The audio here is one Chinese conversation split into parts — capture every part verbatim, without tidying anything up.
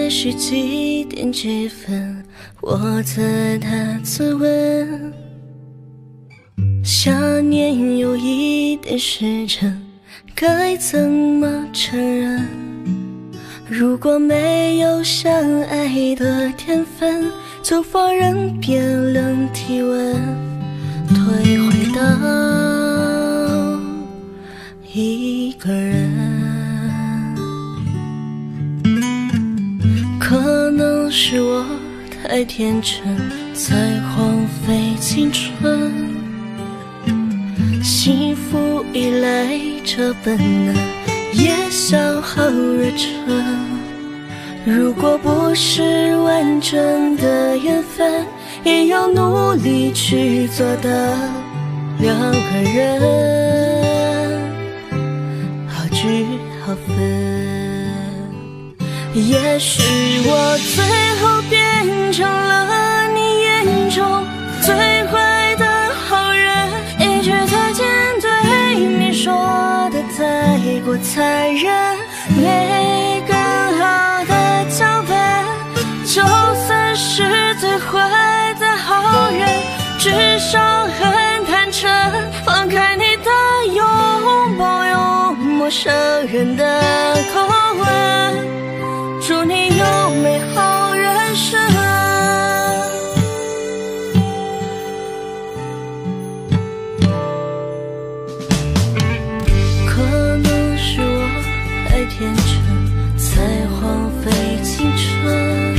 也许几点几分，我自答自问。想念有一点时辰，该怎么承认？如果没有相爱的天分，就放任变冷体温，退回到一个人。可能是我太天真，才荒废青春。幸福依赖着本能，也消耗热忱。如果不是完整的缘分，也要努力去做的两个人，好聚好分。也许我最后变成了你眼中最坏的好人，一句再见对你说的太过残忍，没更好的脚本，就算是最坏的好人，至少很坦诚，放开你的拥抱，用陌生人的口吻，祝你有美好人生。可能是我太天真，才荒废青春。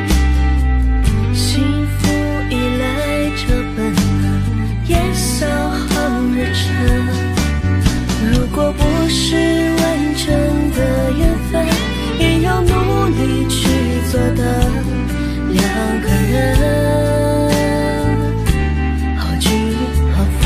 幸福依赖着本能，也消耗热忱。如果不是完整的缘分，也要努力去做的两个人，好聚好分。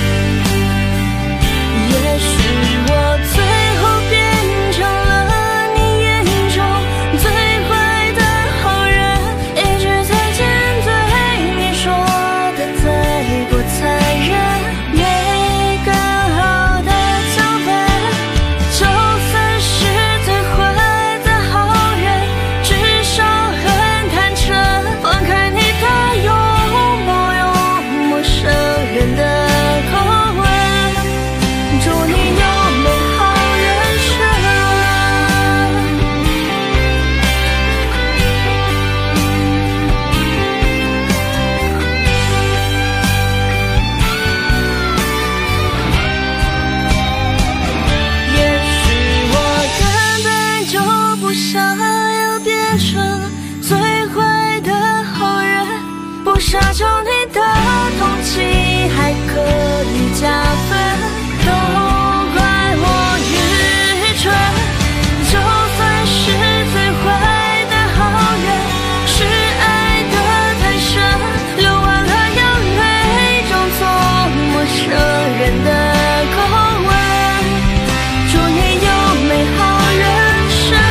也许我最后变成了你眼中最坏的好人，一句再见对你说的太过残忍，没更好的脚本，就算是最坏的好人，至少很坦诚，放开你的拥抱，用陌生人的口吻，祝你有美好人生。也许我根本就不想要变成最坏的好人，不奢求你的同情还可以加分，都怪我愚蠢。就算是最坏的好人，是爱得太深，流完了眼泪，装作陌生人的口吻，祝你有美好人生。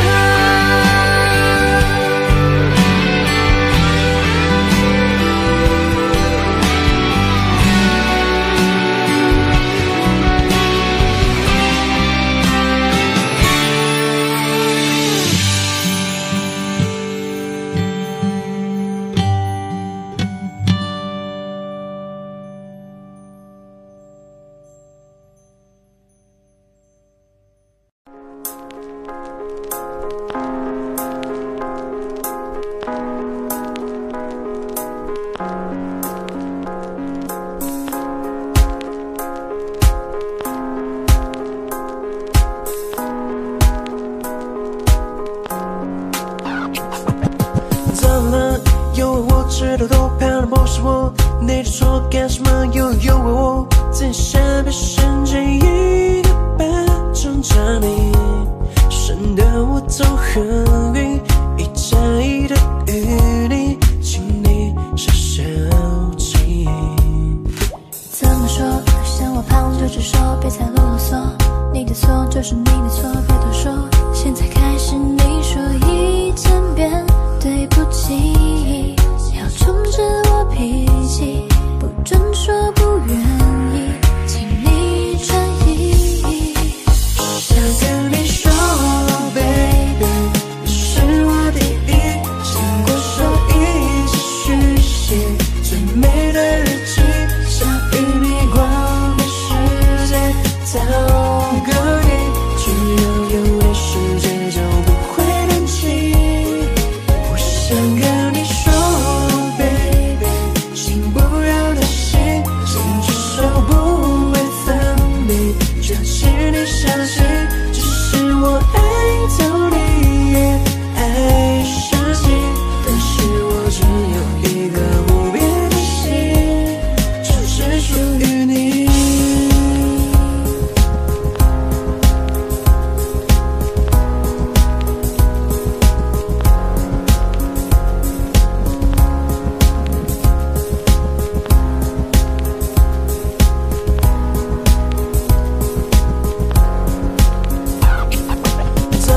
怎么了？有我知道都怕的不是我，你就说干什么？又诱惑我，自己下半身这一个半挣扎你，深得我走很远，一加一的与你，请你少小气。 怎么说？向我旁就直说，别再啰嗦。你的错就是你的错，别多说。现在开始你说一千遍对不起，要控制我脾气，不准说不愿意，请你转移。 想跟你说 baby，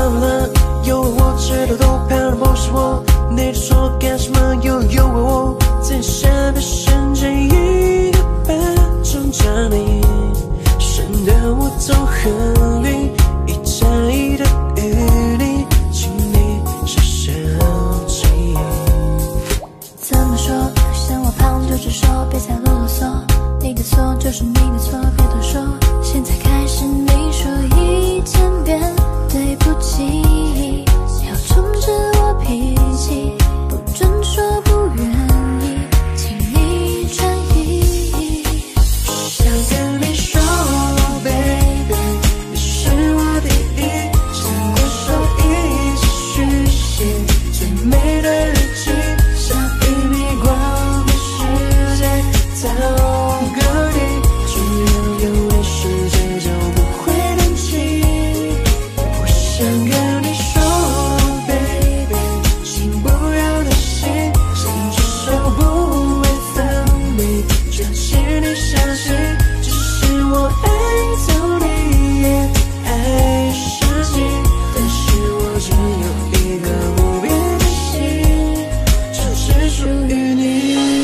了，因为我知道都骗的不是我，你说干什么又诱惑我，在下半身这一个巴掌抓你，深得我都很晕，一加一的余力，请你少生气。 怎么说？向我胖就直说，别再啰啰嗦。你的错就是你的错，别多说。现在开始，你说一千遍对不起，要冲着我脾气，不准说不愿意，请你转移。 想跟你说 ，baby， 你是我第一，牵过手一起续写最美的日记，下一笔光的世界到各地，只要有你世界就不会冷清。我想跟你说 ，baby， 请不要担心，牵着手不会分离，只请你相信，只是我爱走你也爱上你，但是我只有一个不变的心，就只属于你。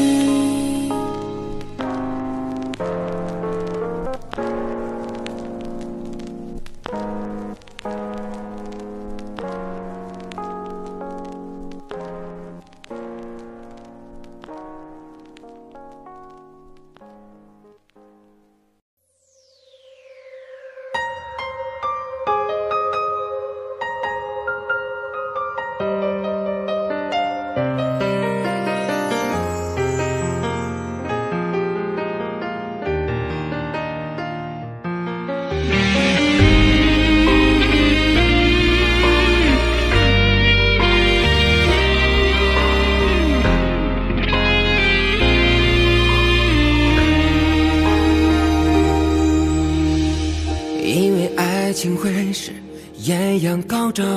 因为爱情会是艳阳高照，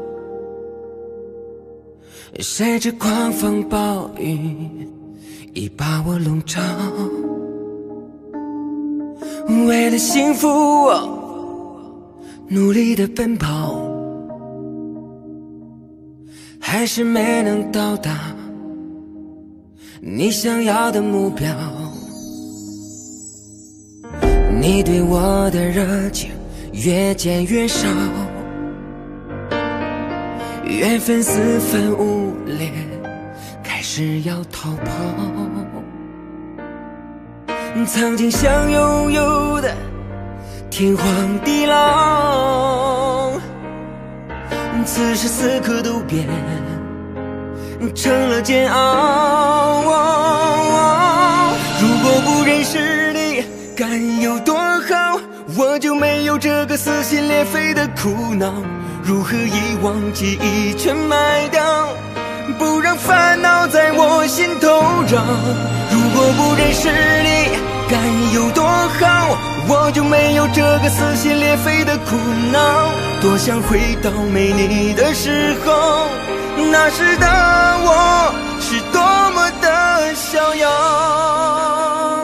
谁知狂风暴雨已把我笼罩。为了幸福我努力的奔跑，还是没能到达你想要的目标。你对我的热情越减越少，缘分四分五裂，开始要逃跑。曾经想拥有的天荒地老，此时此刻都变成了煎熬。如果不认识你该有多好，我就没有这个撕心裂肺的苦恼。如何遗忘记忆全卖掉，不让烦恼在我心头绕。如果不认识你该有多好，我就没有这个撕心裂肺的苦恼。多想回到没你的时候，那时的我是多么的逍遥。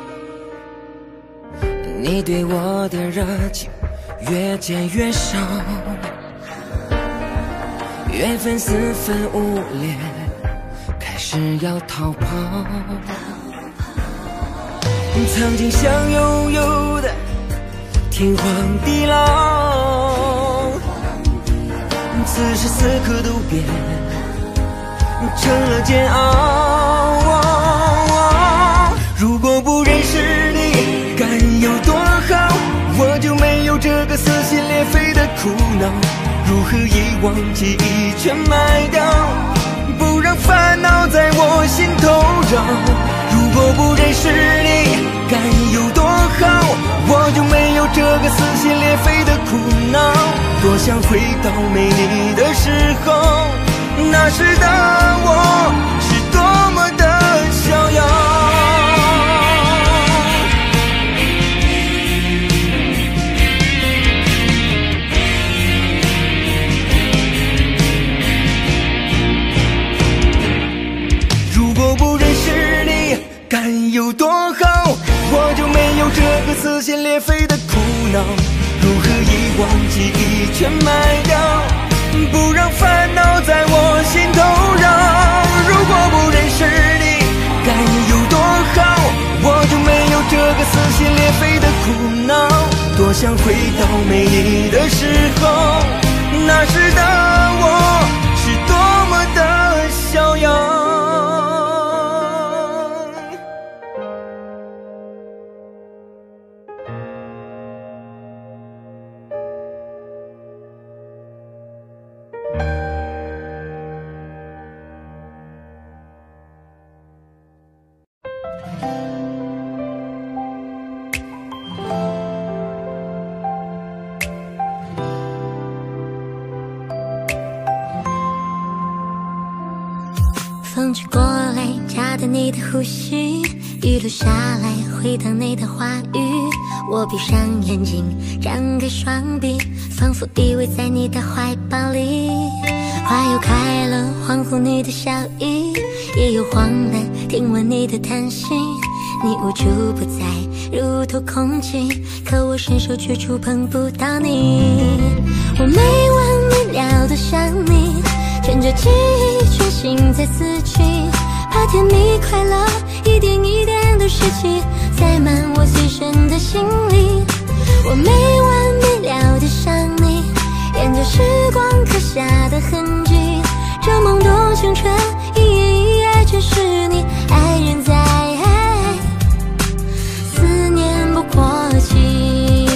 你对我的热情越减越少，缘分四分五裂，开始要逃跑。曾经想拥有的天荒地老，此时此刻都变成了煎熬。如果不认识你该有多好，我就没有这个撕心裂肺的苦恼。如何遗忘记忆全卖掉，不让烦恼在我心头绕。如果不认识你该有多好，我就没有这个撕心裂肺的苦恼。多想回到没你的时候，那时的我是多么的逍遥。该有多好，我就没有这个撕心裂肺的苦恼。如何遗忘记忆全卖掉， 想回到美丽的时候，那时的我是多么的逍遥。 风吹过来，夹着你的呼吸，雨落下来，回荡你的话语。我闭上眼睛，张开双臂，仿佛依偎在你的怀抱里。花又开了，恍惚你的笑意，也有慌乱，听闻你的叹息。你无处不在，如同空气，可我伸手却触碰不到你。我没完没了的想你，趁着记忆全心在四季，怕甜蜜快乐一点一点都失去，塞满我随身的行李。我没完没了的想你，沿着时光刻下的痕迹，这懵懂青春一页一页全是你，爱人在思念不过期。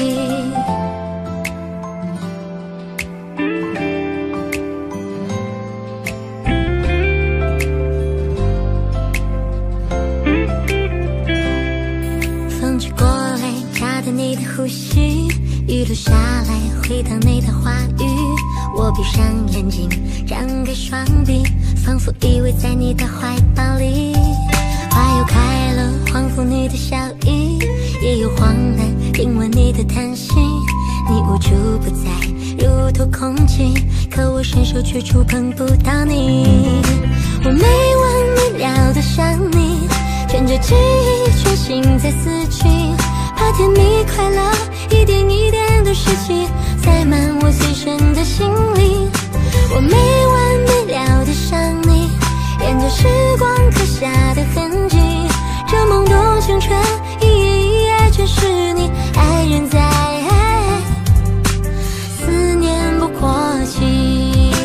你的呼吸，雨落下来，回荡你的话语。我闭上眼睛，张开双臂，仿佛依偎在你的怀抱里。花又开了，恍惚你的笑意，也有慌乱，听闻你的叹息。你无处不在，如同空气，可我伸手却触碰不到你。我没完没了的想你，趁着记忆全心在四季，怕甜蜜快乐一点一点都失去，塞满我随身的行李。我没完没了的想你，沿着时光刻下的痕迹，这懵懂青春一页一页全是你，爱人在思念不过期。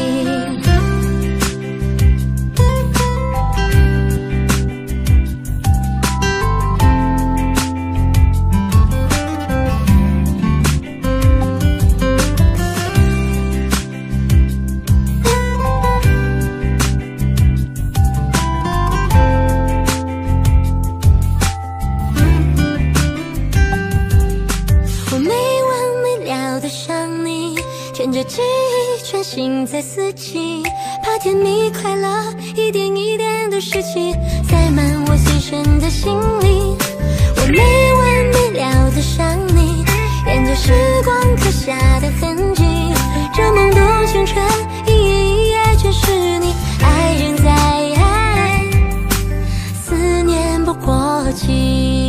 趁着记忆全心在四季，怕甜蜜快乐一点一点都失去，塞满我随身的行李。我没完没了的想你，沿着时光刻下的痕迹，这懵懂青春一页一页全是你，爱人在思念不过期。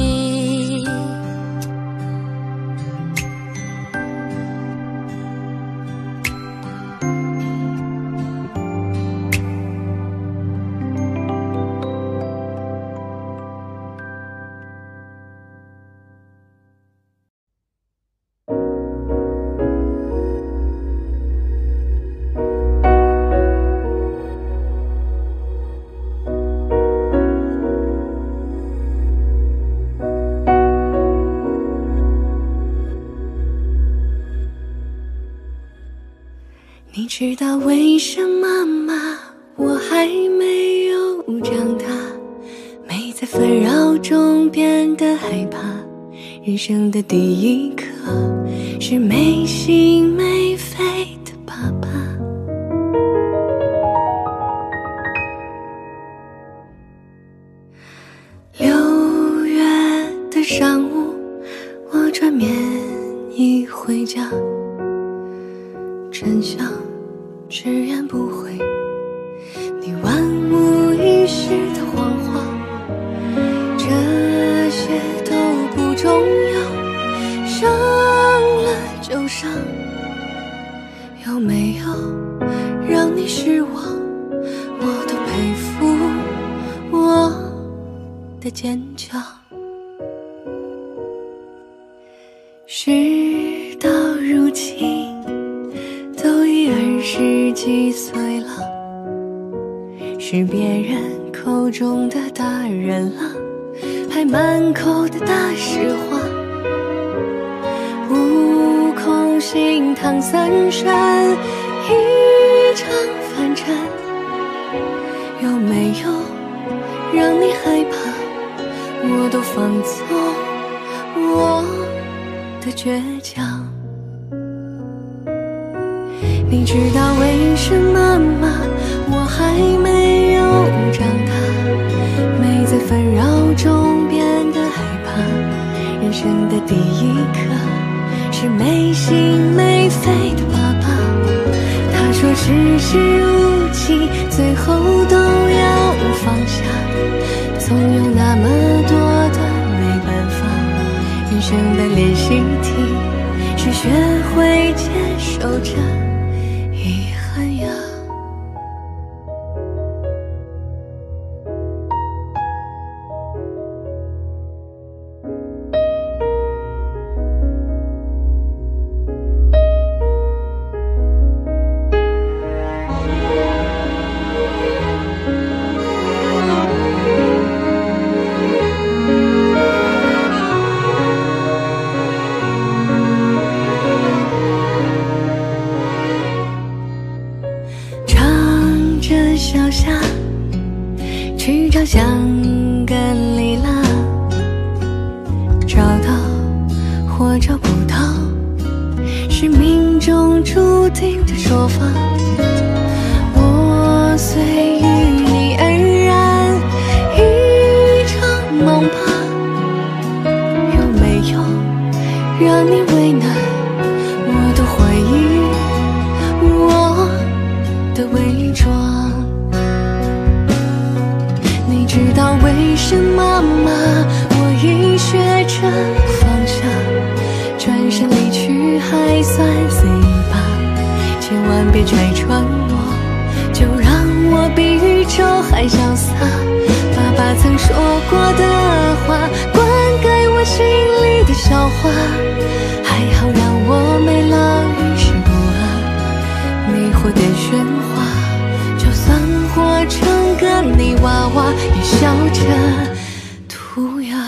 你知道为什么吗？我还没有长大，没在纷扰中变得害怕。人生的第一课是没心没肺的爸爸。六月的上午，我穿棉衣回家，真相直言不讳，你万无一失的谎话，这些都不重要，伤了就伤，有没有让你失望，我都佩服我的坚强。是情，都已二十几岁了，是别人口中的大人了，还满口的大实话。悟空心唐三山，一场凡尘，有没有让你害怕？我都放纵我的倔强。你知道为什么吗？我还没有长大，没在纷扰中变得害怕。人生的第一课是没心没肺的爸爸。他说世事无情，最后都要放下，总有那么多的没办法。人生的练习题是学会接受着遗憾呀。小虾去找香格里拉，找到或找不到是命中注定的说法。我随与你而然一场梦吧，有没有让你为难？我都怀疑我的伪装。知道为什么吗？我已学着放下，转身离去还算随意吧。千万别拆穿我，就让我比宇宙还潇洒。爸爸曾说过的话，灌溉我心里的笑话。还好让我没了于事无阿，迷惑的喧哗，就算活成个泥娃娃，也笑着涂鸦。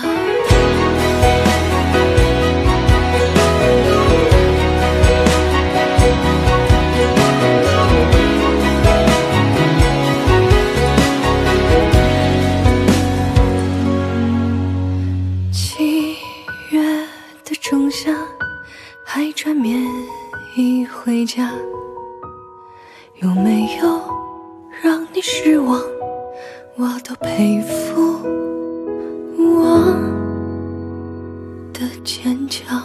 七月的仲夏，还穿棉衣回家，有没有让你失望？我都佩服我的坚强。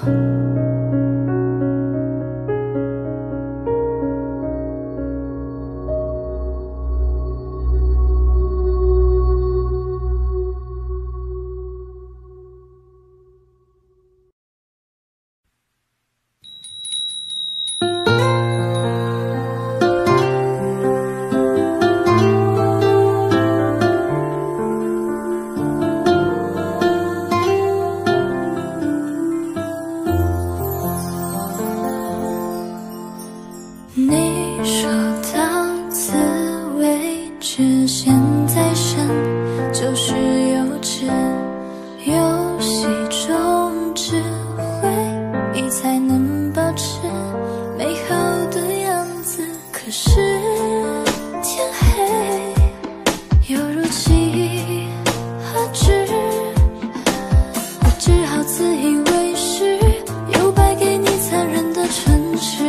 你说到此为止，现在生就是幼稚，游戏中只会你才能保持美好的样子。可是天黑犹如期何止，我只好自以为是，又败给你残忍的诚实。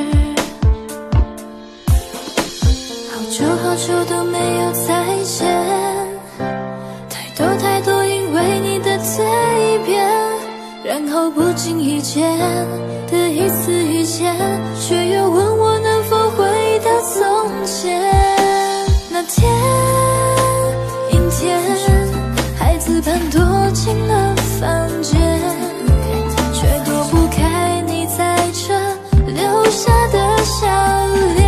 好久都没有再见，太多太多因为你的蜕变，然后不经意间的一次遇见，却又问我能否回到从前。那天阴天，孩子般躲进了房间，却躲不开你在这留下的笑脸。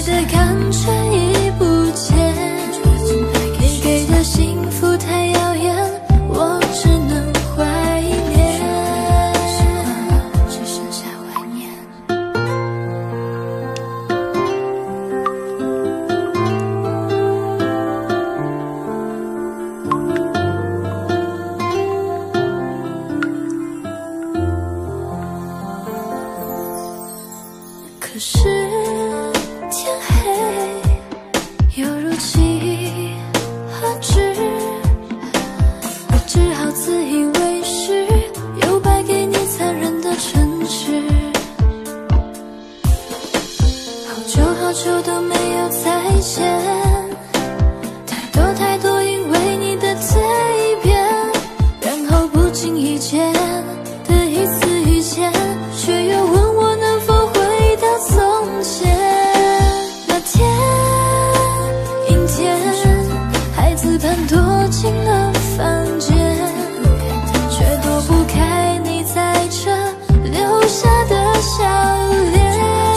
感觉已不见，你给的幸福太遥远， 是天黑，犹如期何至？我只好自以为是，又败给你残忍的诚实。好久好久都没有再见，太多太多因为你的蜕变，然后不经意间的一次遇见，却又问我能否回到从前。那天阴天，孩子般躲进了房间，却躲不开你在这留下的笑脸。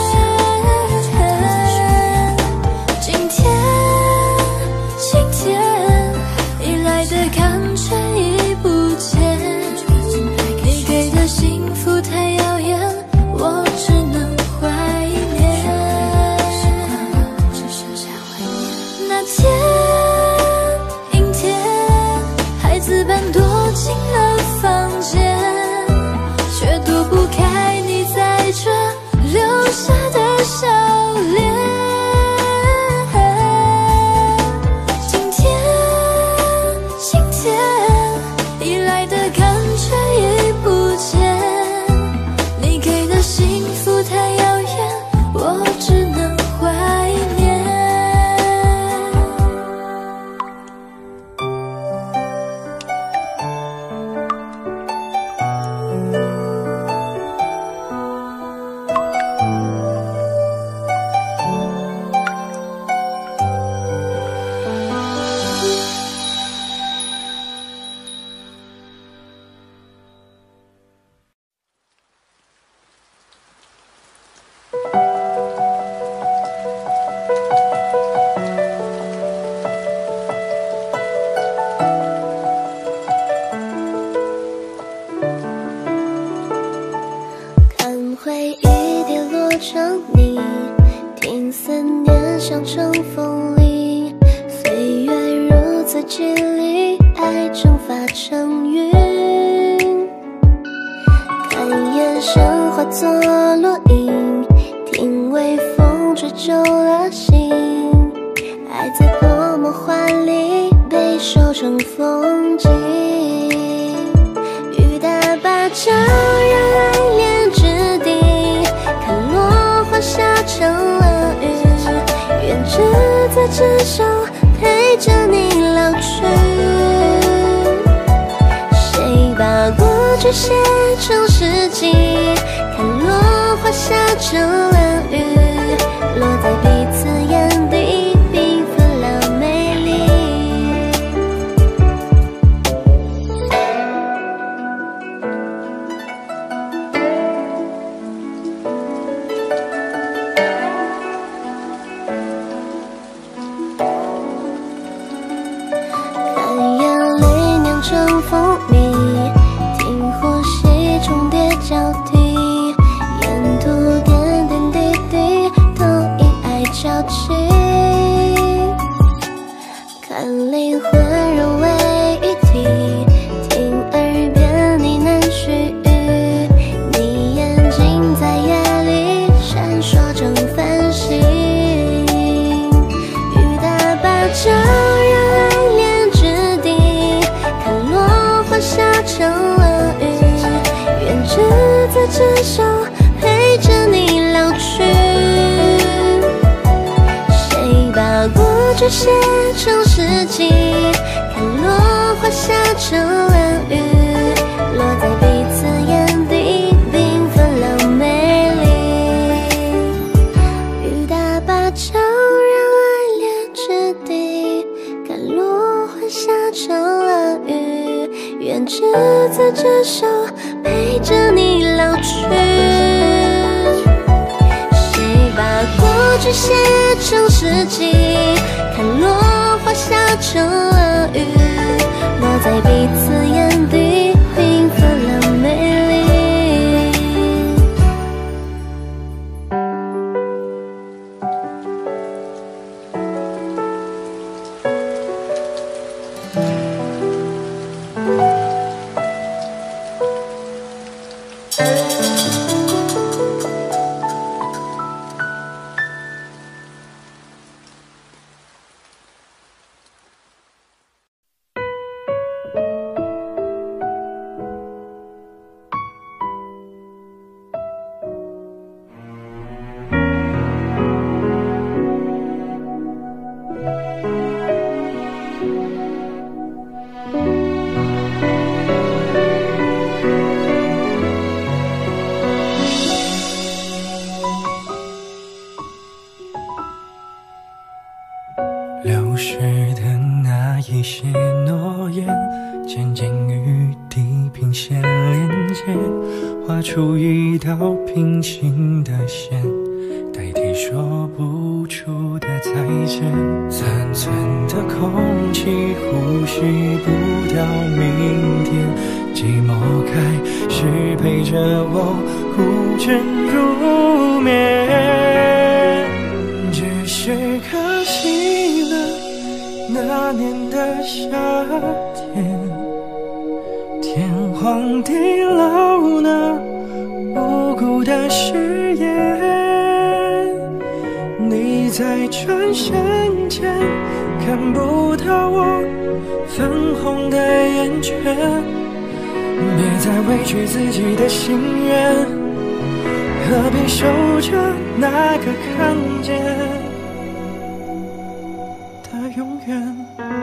今天今天已来的感觉已不见，你给的幸福太遥远，我只能怀念。那天阴天，孩子般躲进了房间，却躲不开你在这留下的笑脸。今天今天已来的感觉已不见，你给的幸福太遥远，我只能怀念。 看回忆跌落成泥，听思念像成风铃，岁月如此绮丽，爱蒸发成云。看眼神化作落影，听微风吹皱了心，爱在多么华丽，被收成风景。雨打巴掌让爱恋之地，看落花下成了雨，愿执子之手，陪着你老去。谁把过去写成诗集，看落花下成了雨，落在彼此眼底，缤纷了美丽。看眼泪酿成蜂蜜，听呼吸重叠交替，沿途点点滴滴都因爱交集。看灵魂融为一体，听耳边呢喃絮语，你眼睛在夜里闪烁成繁星。雨打巴掌让爱恋之地，看落花下成了雨，愿执子之手，陪着你老去。谁把过去写成诗集，看落花下成了雨，落在彼此眼底，缤纷了美丽。雨打巴掌让爱恋之地，看落花下成了雨，愿执子之手，陪着你老去。谁把过去写成诗集，看落花下成了雨，落在彼此眼底，缤纷了美丽。 连接，画出一道平行的线，代替说不出的再见。残存的空气呼吸不到明天，寂寞开始陪着我孤枕入眠。只是可惜了那年的夏天，天荒地老那无辜的誓言，你在转身间看不到我粉红的眼圈，别再委屈自己的心愿，何必守着那个看见的永远。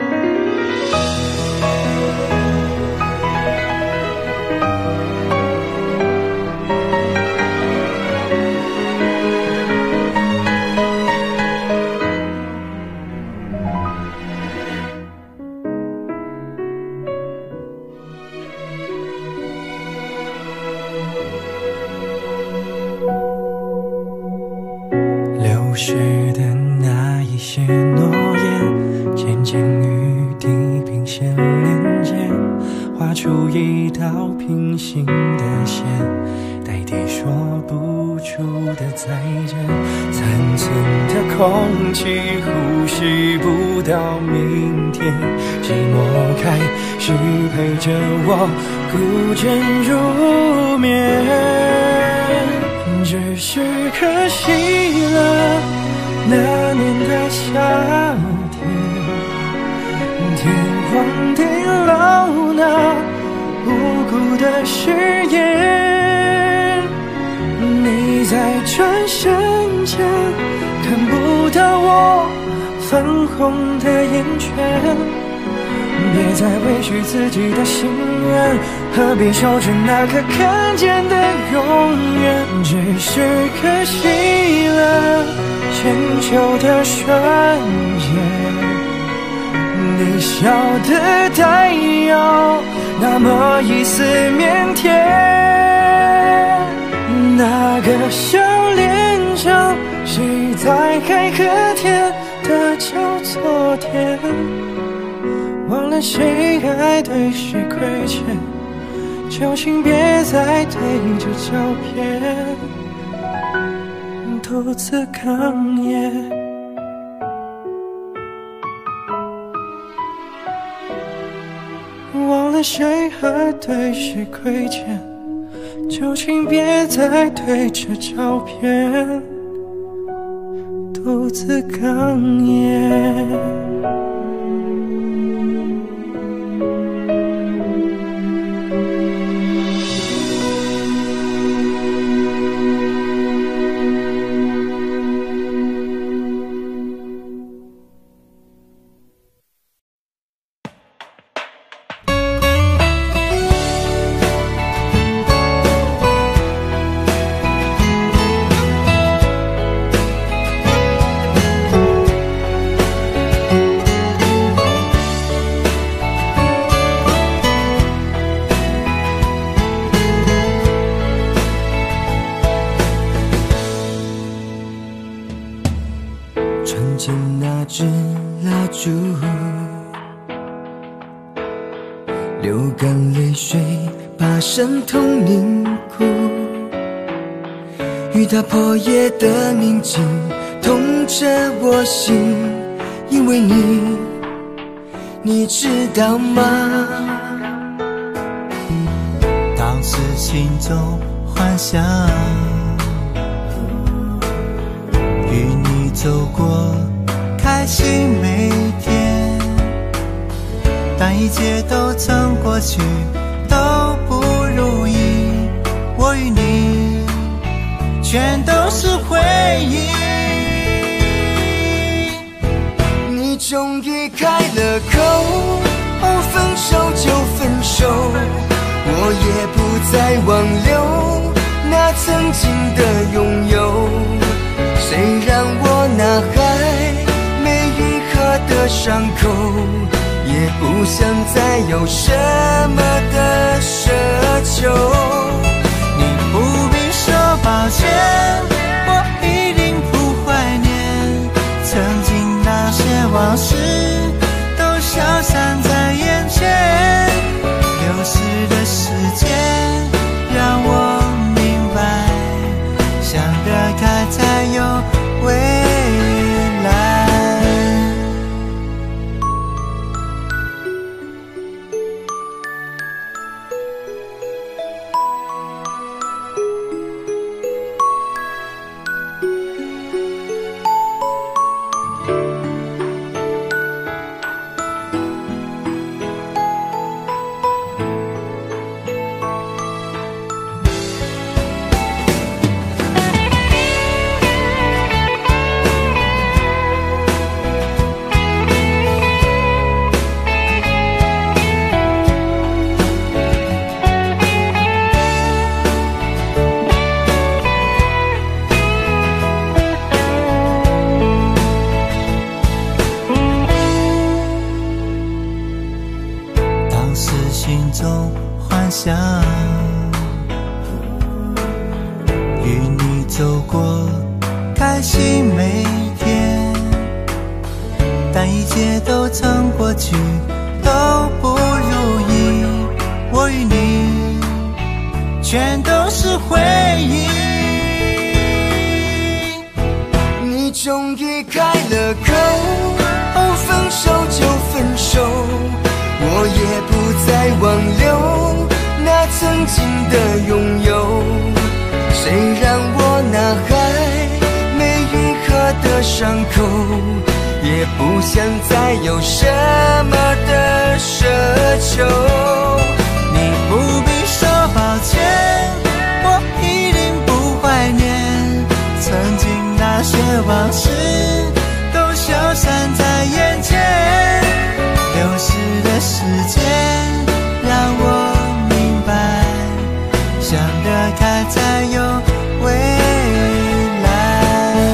流逝的那一些诺言，渐渐与地平线连接，画出一道平行的线，代替说不出的再见。残存的空气呼吸不到明天，寂寞开始陪着我孤枕入眠。只是可惜了那年的夏天，天荒地老那无辜的誓言，你在转身间看不到我粉红的眼圈，别再委屈自己的心愿，何必守着那个看见的永远。只是可惜了千秋的瞬间，你笑得太有那么一丝腼腆，那个笑脸上谁在海和天的交错点，忘了谁爱对谁亏欠，就请别再对着照片独自哽咽。忘了谁爱对谁亏欠，就请别再对着照片独自哽咽。 传进那支蜡烛，流干泪水把伤痛凝固，雨打破夜的宁静，痛着我心，因为你，你知道吗？ 当时心中幻想与你走过开心每天，但一切都曾过去，都不如意，我与你全都是回忆。 你终于开了口，哦，分手就分手，我也不再挽留那曾经的拥有，谁让我那还没愈合的伤口也也不想再有什么的奢求。 你不必说抱歉，我一定不怀念曾经那些往事，都消散在眼前。流逝的时间让我明白，想得开才有未来。心中幻想，与你走过开心每天，但一切都曾过去，都不如意。我与你全都是回忆。 你终于开了口，哦，分手就分手，我也不再挽留那曾经的拥有。谁让我那还没愈合的伤口，也不想再有什么的奢求。 你不必说抱歉，我一定不怀念曾经那些往事，都消散在眼前。流逝的时间让我明白，想得开才有未来。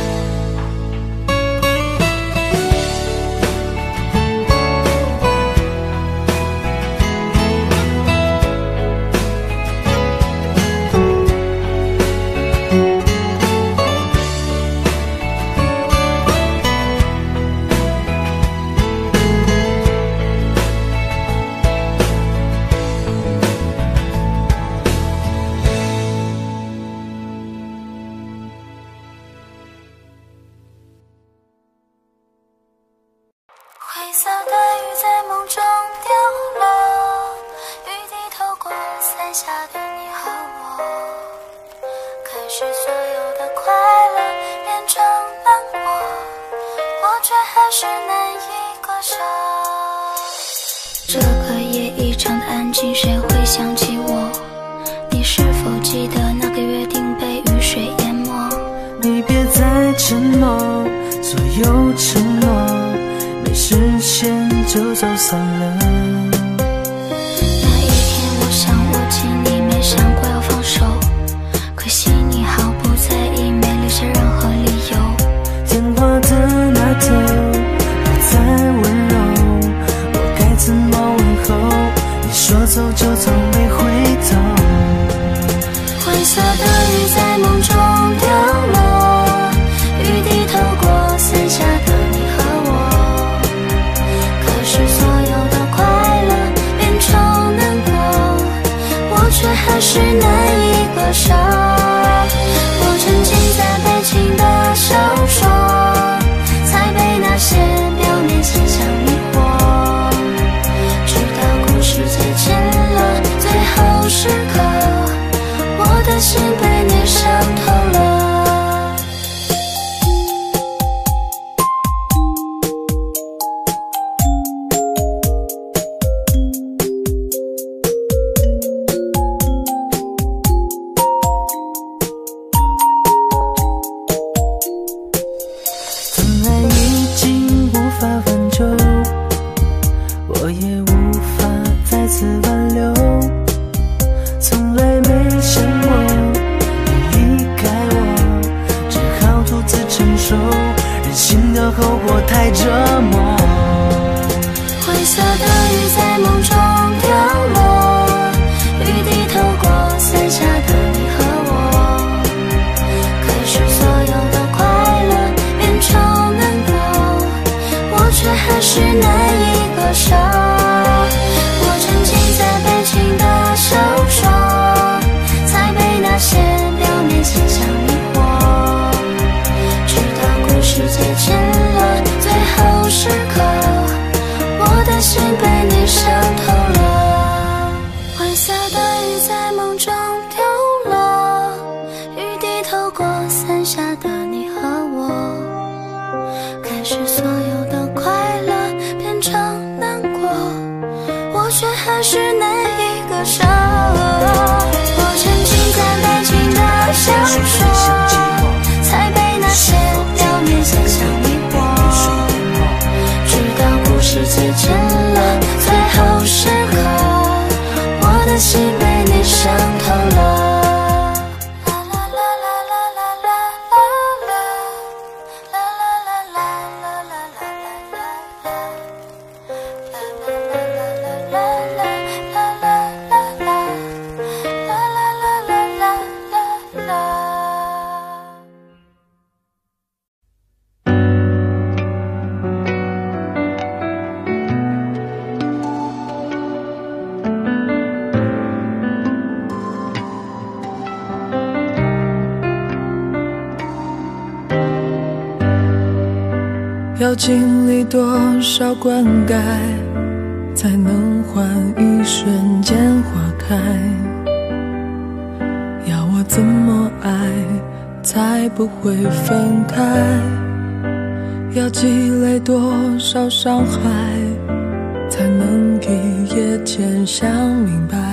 灰色的雨在梦中掉落，雨滴透过伞下的你和我，可是所有的快乐变成难过，我却还是难以割舍。这个夜一场的安静，谁会想起我？你是否记得那个约定被雨水淹没？ 你别再承诺，所有承诺没实现就走散了。 那一天我想握紧你，没想过要放手，可惜你毫不在意，没留下任何理由。 电话的那头不再温柔，我该怎么问候？你说走就走，没回头。 灰色的雨在梦中掉落，雨滴透过伞下的你和我，可是所有的快乐变成难过，我却还是难以割舍。我沉浸在悲情的小说，才被那些表面现象迷惑，直到故事接近了最后时刻，我的心被你伤透了。 本来已经无法挽救，我也无法再次挽留。从来没想过你离开我，只好独自承受，任性的后果太折磨。 灰色是难以割舍。我沉浸在悲情的小说，才被那些表面现象迷惑，直到故事接近了最后时刻，我的心被你伤透了。灰色的雨在梦中丢落，雨滴透过伞下的你和我，开始所有的快乐变成难过，我却还是难以割舍。我沉浸在悲情的小说，才被那些表面现象迷惑，直到故事接近了最后时刻，我的心被你伤透了。 要经历多少灌溉，才能换一瞬间花开？要我怎么爱，才不会分开？要积累多少伤害，才能一夜间想明白？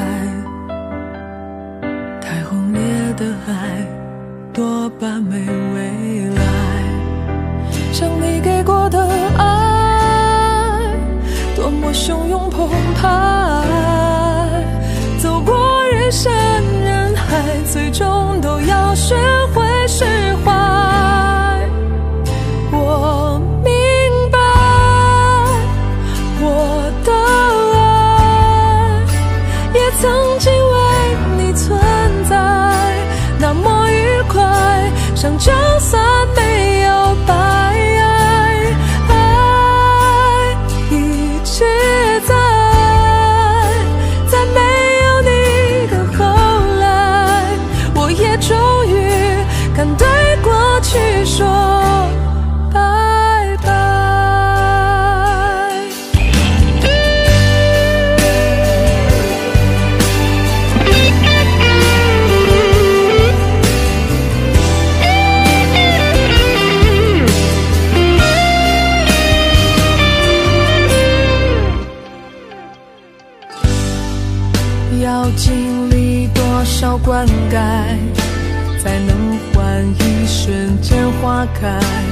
太轰烈的爱，多半没未来。像你给过的爱，多么汹涌澎湃，走过人山人海，最终都要学会释怀。我明白，我的爱也曾经为你存在，那么愉快，像就算没有白。对过去说拜拜。要经历多少灌溉，才能换一瞬间花开？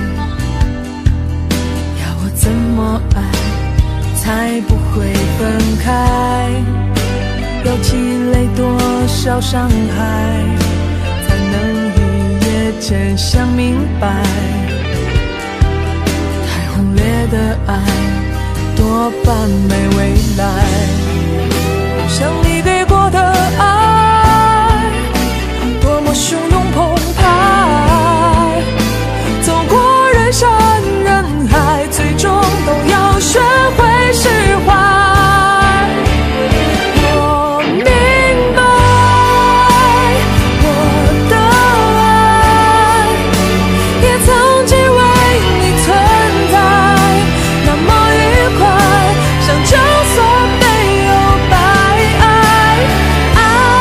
要我怎么爱，才不会分开？要积累多少伤害，才能一夜间想明白？太轰烈的爱，多半没未来。像你给过的爱，多么汹涌澎湃，走过人山人海，最终都要学会释怀。我明白，我的爱也曾经为你存在，那么愉快，像就算没有白爱。爱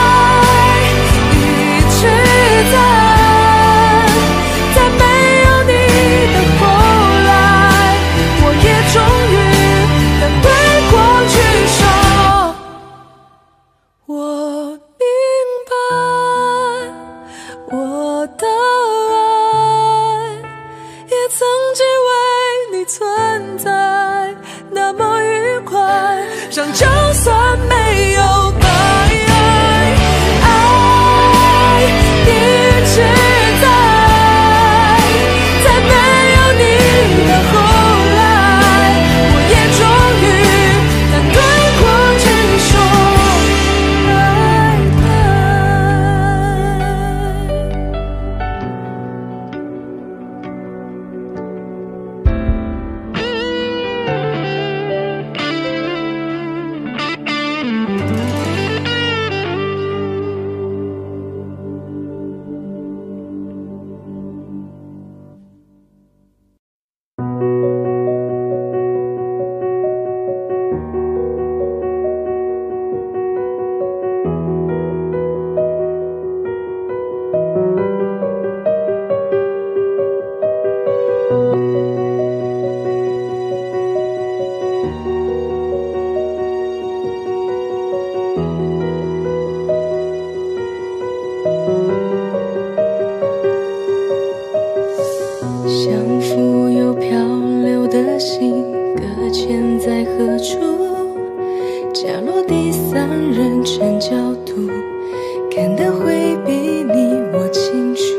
甜的会比你我清楚。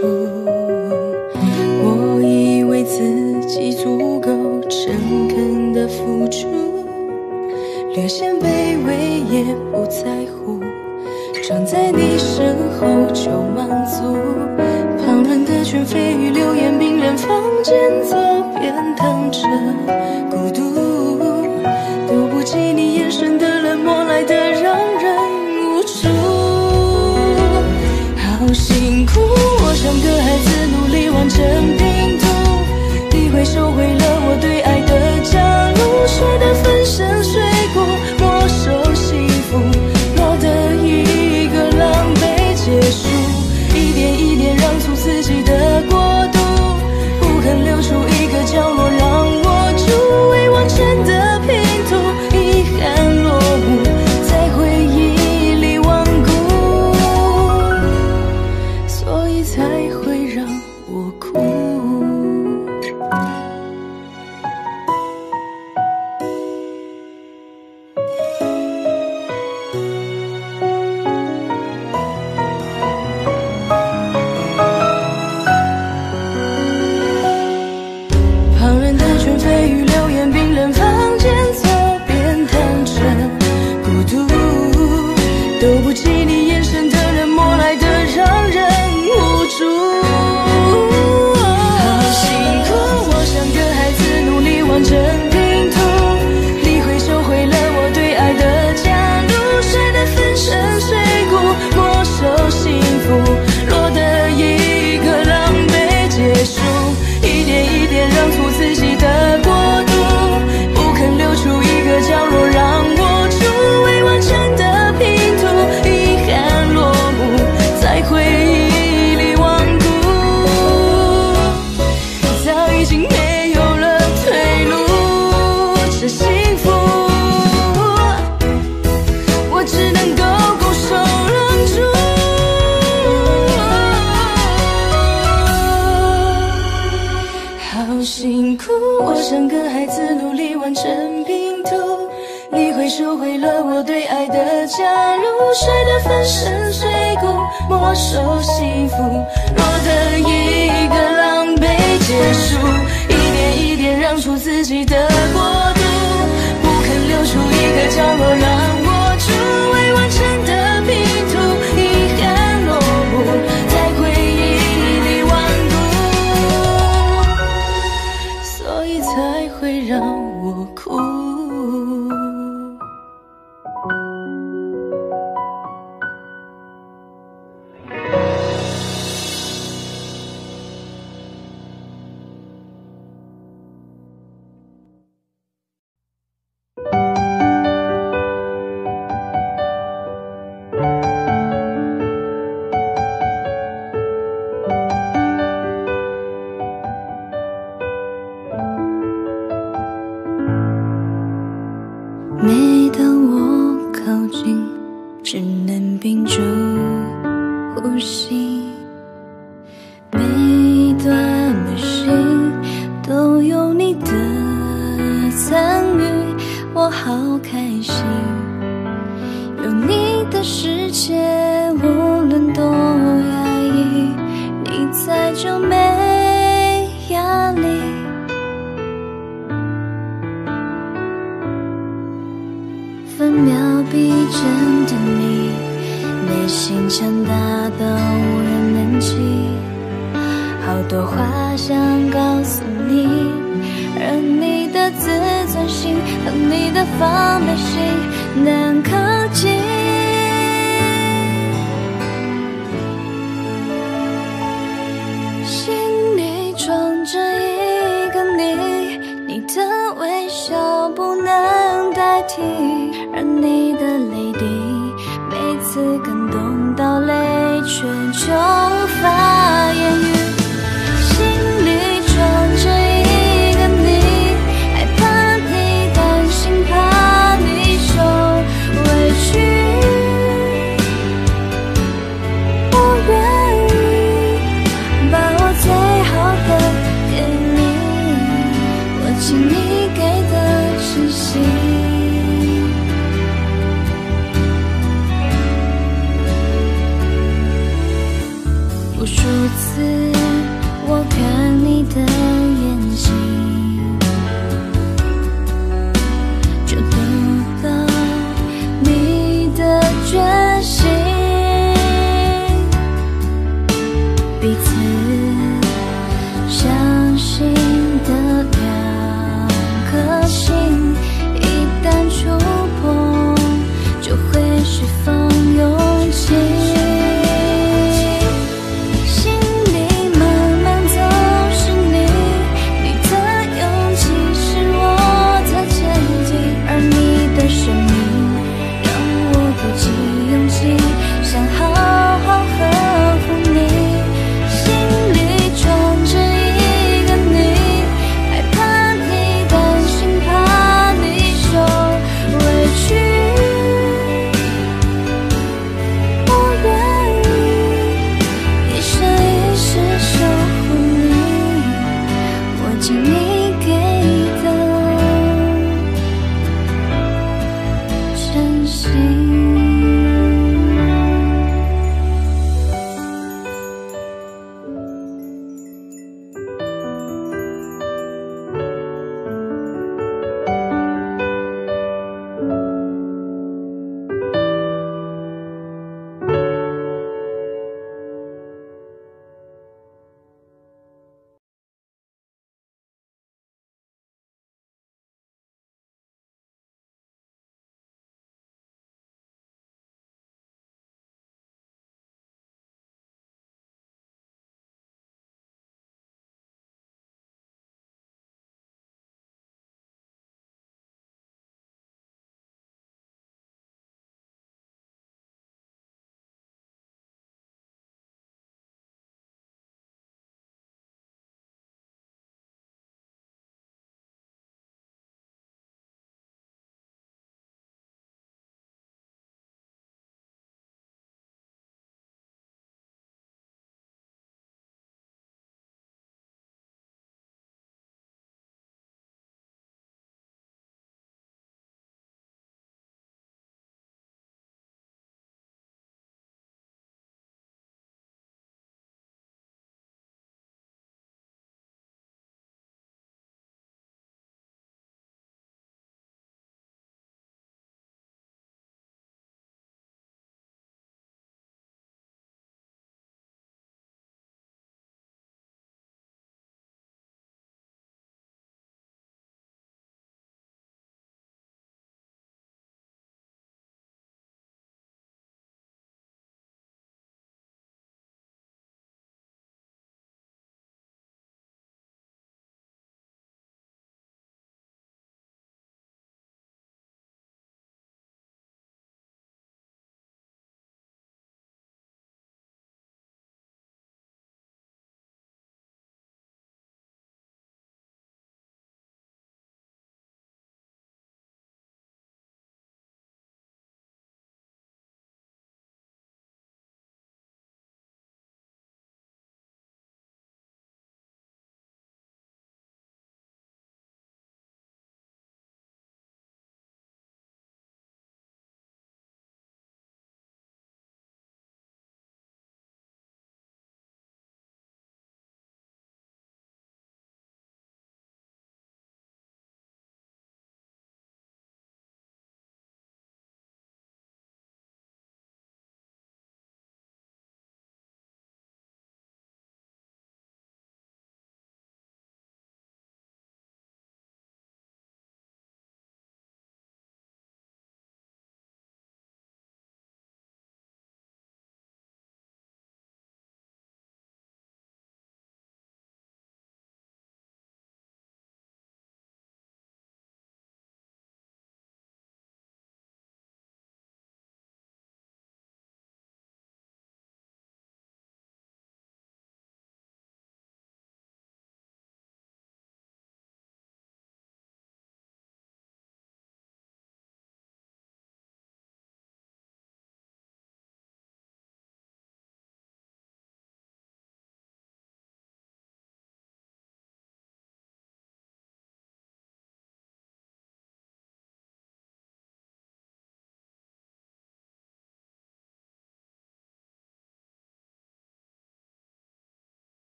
我以为自己足够诚恳的付出，略显卑微也不在乎，站在你身后就满足。旁人的劝蜚语流言，病人房间左边躺着孤独，都不及你眼神的冷漠来得让人无助。好辛苦，我像个孩子努力完成拼图，你会收回了我对爱的加入，摔得粉身碎骨，没收幸福，落得一个狼狈结束。一点一点让出自己的国度，不肯留出一个角落让我住，未完成的拼图，遗憾落幕，在回忆里顽固，所以才会让我哭。收回了我对爱的加入，摔得粉身碎骨，没收幸福，落得一个狼狈结束。一点一点让出自己的国度，不肯留出一个角落让我住，未完成的拼图，遗憾落幕，在回忆里顽固，所以才会让我哭。 每当我靠近，只能屏住呼吸，每一段旅行都有你的参与，我好开心，有你的世界，无论多压抑，你在就没压力。分秒必争的你，内心强大到无人能及，好多话想告诉你，而你的自尊心和你的防备心难靠近。心里装着一个你，你的微笑不能代替，而你的泪滴每次感动到泪却就无法言语。心里装着一个你，害怕你担心，怕你受委屈，我愿意把我最好的给你，我请你给的真心。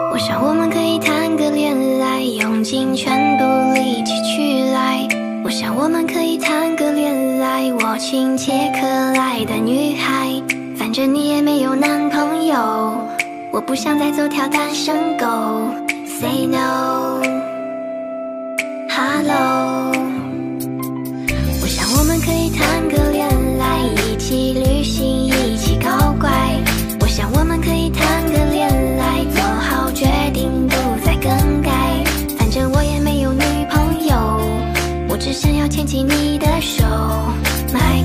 我想我们可以谈个恋爱，用尽全部力气去爱。我想我们可以谈个恋爱，我亲切可爱的女孩。反正你也没有男朋友，我不想再走条单身狗。Say no， Hello。我想我们可以谈个恋爱，一起旅行，一起搞怪。我想我们可以谈个恋爱，做好决定，不再更改。反正我也没有女朋友，我只想要牵起你的手 ，My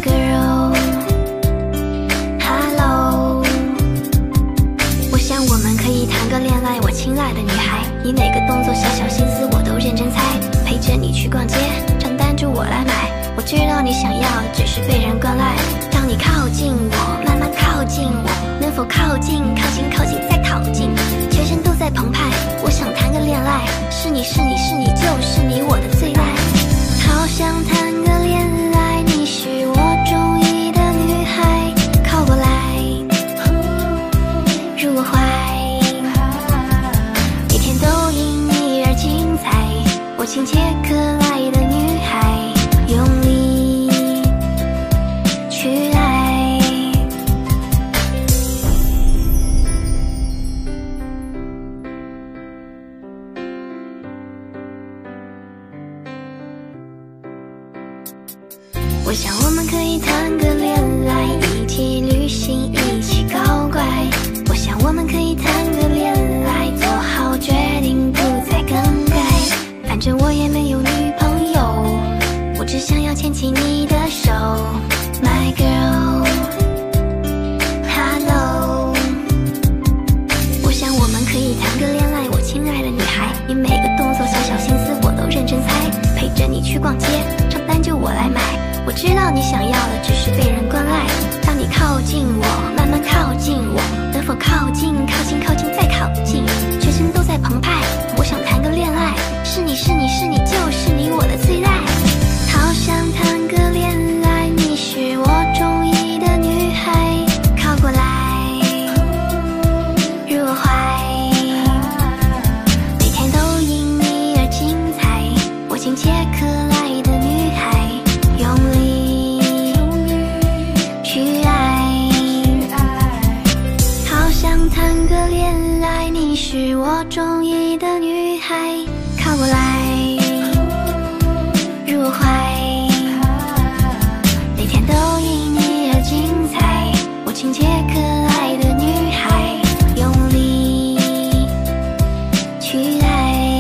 girl。Hello。我想我们可以谈个恋爱，我亲爱的女孩，你每个动作、小小心思我都认真猜，陪着你去逛街，账单就我来买。我知道你想要的只是被人关爱，当你靠近我，慢慢靠近我，能否靠近？靠近，靠近，再靠近，全身都在澎湃。我想谈个恋爱，是你是你是你就是你，我的最爱。好想谈个恋爱，你是我中意的女孩，靠过来，入我怀，每天都因你而精彩。我亲切可爱的女孩，用力去爱。我想我们可以谈个恋爱，一起旅行，一起搞怪。我想我们可以谈个恋爱，做好决定，不再更改。反正我也没有女朋友，我只想要牵起你的手 ，My girl。Hello。我想我们可以谈个恋爱，我亲爱的女孩，你每个动作、小小心思我都认真猜，陪着你去逛街，账单就我来买。我知道你想要的只是被人关爱，当你靠近我，慢慢靠近我，能否靠近？靠近，靠近，再靠近，全身都在澎湃。我想谈个恋爱，是你是你是你就是你，我的最爱。好想谈个恋爱，你是我中意的女孩，靠过来，入我怀，每天都因你而精彩。我亲切可爱的女孩，用力去爱。好想谈个恋爱，你是我中意的女孩，靠过来，入我怀，每天都因你而精彩。我亲切可爱的女孩，用力去爱。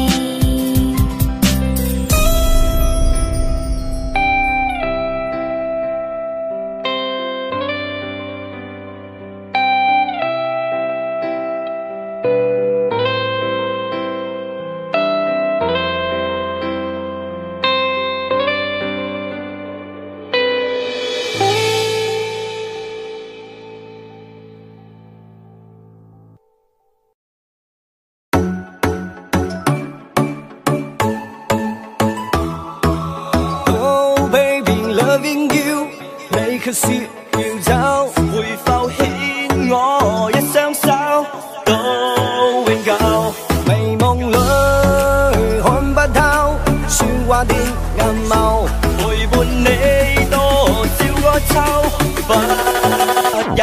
可是要走，會否牽我一雙手到永久？美夢裏看不透，説話的眼眸，陪伴你多少個秋，不休。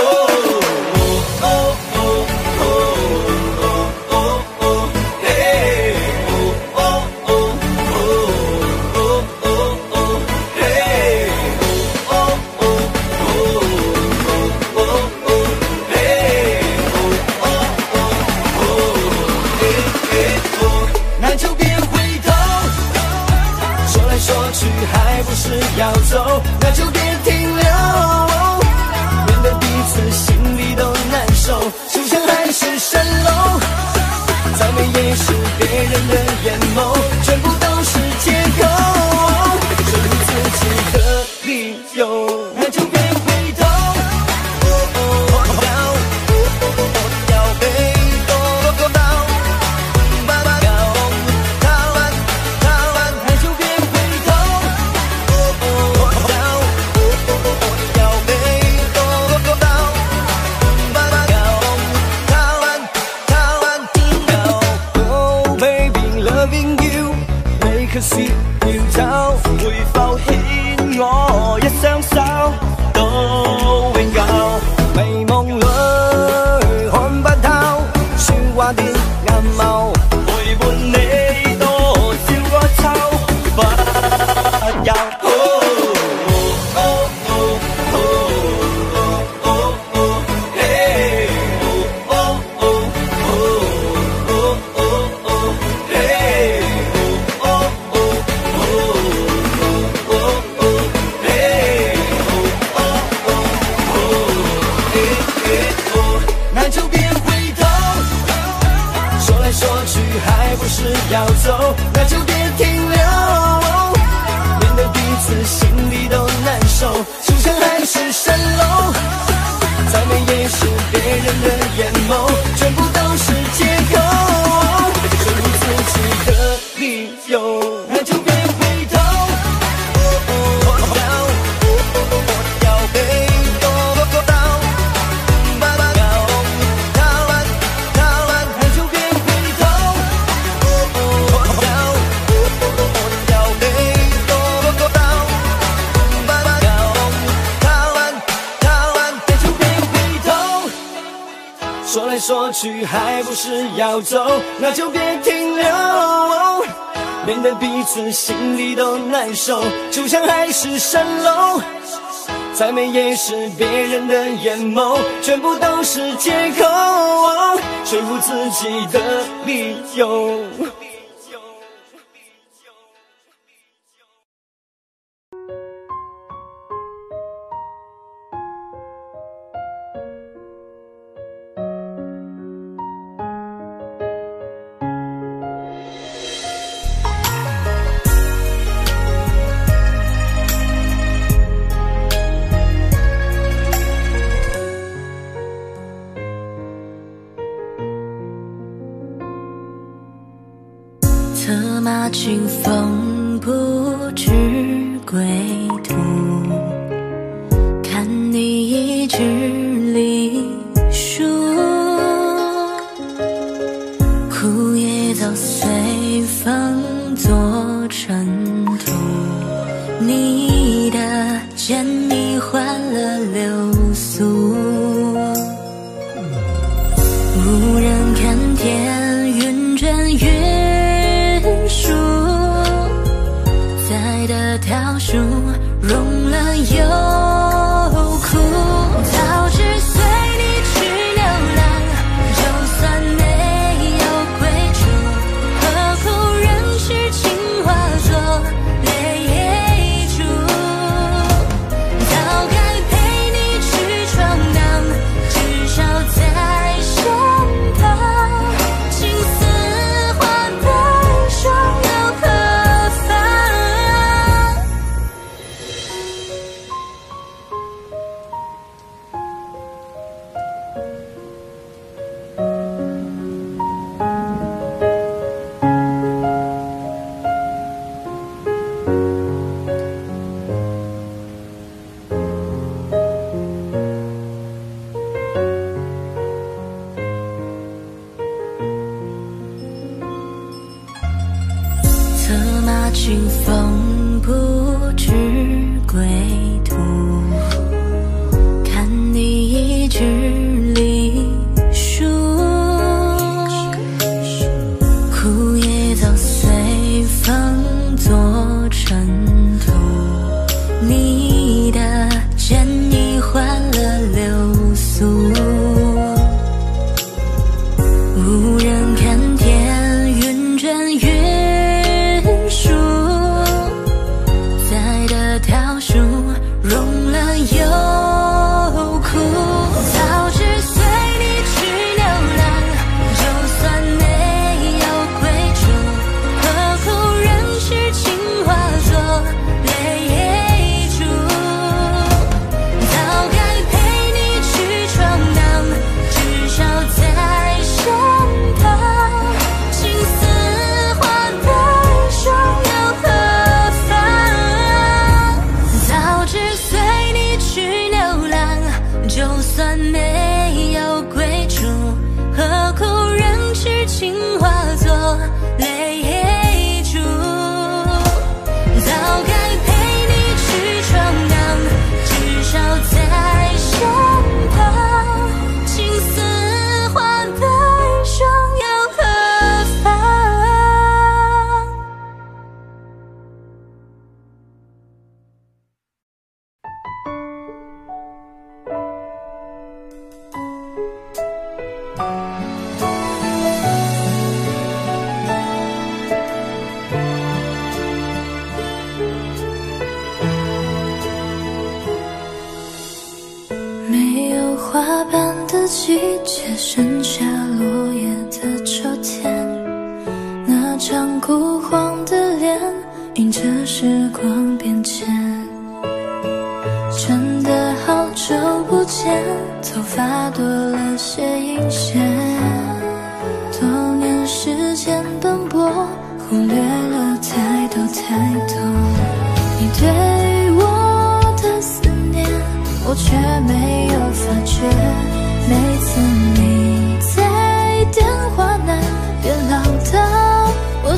还不是要走，那就别停留，面对彼此心里都难受，就像海市蜃楼，再美也是别人的眼眸，全部都是借口，说服自己的理由，那就别回头。 是要走，那就别停留，免得彼此心里都难受。就像海市蜃楼，再美也是别人的眼眸，全部都是借口，说服自己的理由，那就别回头。说来说去还不是要走，那就别停留，免得彼此心里都难受。就像海市蜃楼，再美也是别人的眼眸，全部都是借口，说服自己的理由。 策马清风不知归途，看你一纸离书，枯叶早随风做尘土，你的剑已换了流苏，无人看天云卷云舒，在的条树融了又枯，早知随你去流浪，就算没有归处，何苦让痴情化作泪珠，早该陪你去闯荡，至少在身旁，情丝花白霜又何妨。策马清风不知归途，看你一纸离书，枯叶早随风做尘土，你的剑已换了流苏，无人看天云卷云舒，在的条树融了又枯，早知随你去流浪，就算没有归处，何苦让痴情化作泪珠，早该陪你去闯荡，至少在身旁，情丝花白霜又何妨，早知随你去流浪，就算没有归处，何苦让痴情化作泪珠，早该陪你去闯荡，至少在身旁，情丝花白霜又何妨。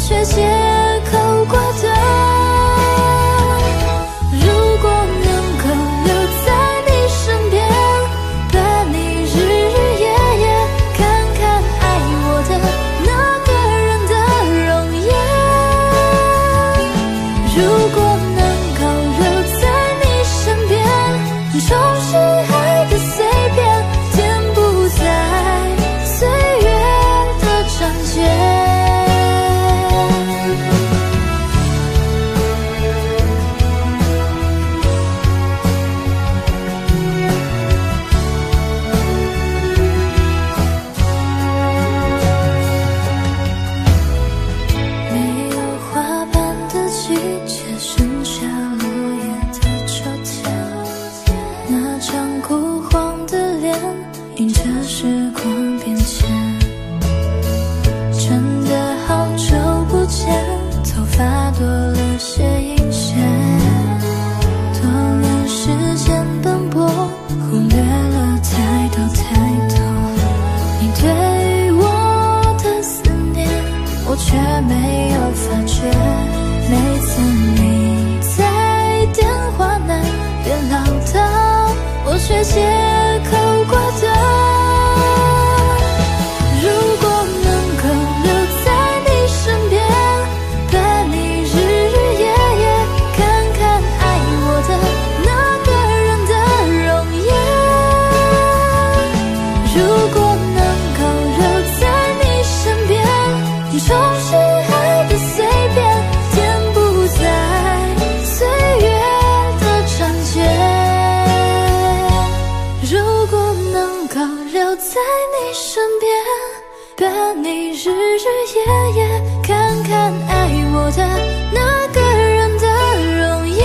却借口挂断。如果能够留在你身边，伴你日日夜夜，看看爱我的那个人的容颜。如果能够留在你身边，重拾爱的碎片，填补在岁月的章节。没有花瓣的季节，剩下落叶的秋天，那张枯黄的脸，迎着时光变迁。真的好久不见，头发多了些阴线，多年时间奔波，忽略了太多太多。你对我的思念，我却没有发觉。每次你在电话那边唠叨，我却借口挂断。如果能够留在你身边，伴你日日夜夜，看看爱我的那个人的容颜。如果能够留在你身边，重拾爱的碎片，填补在岁月的章节。如果能够留在你身边，伴你日日夜夜，看看爱我的那个人的容颜。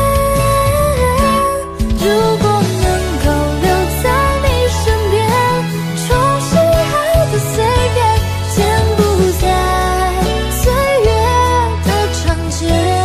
如果能够留在你身边，重拾爱的碎片，填补在岁月的章节。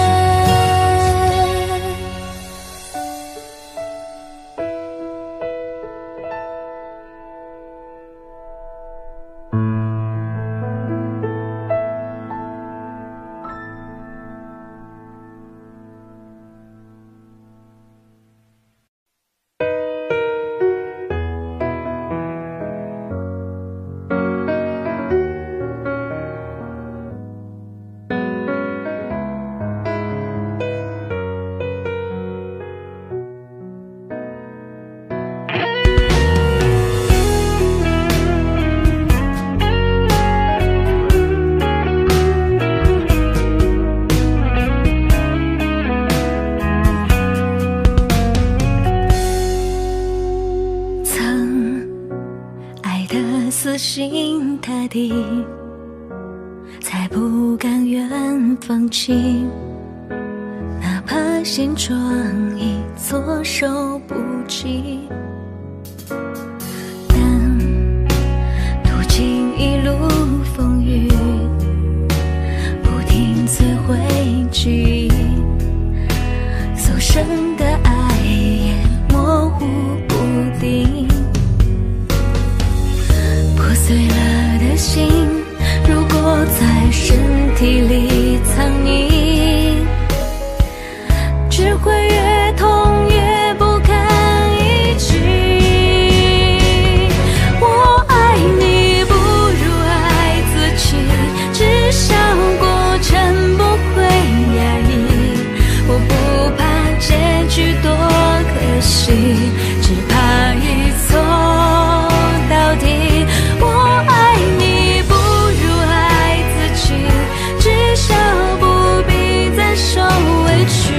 死心塌地，才不甘愿放弃，哪怕现状已措手不及。但途经一路风雨，不停摧毁记忆，所剩的爱也模糊不定。破碎了的心，如果在身体里藏匿，只会越痛越不堪一击。我爱你不如爱自己，至少过程不会压抑。我不怕结局多可惜，只怕一错到底。我爱你不如爱自己，至少不必再受委屈。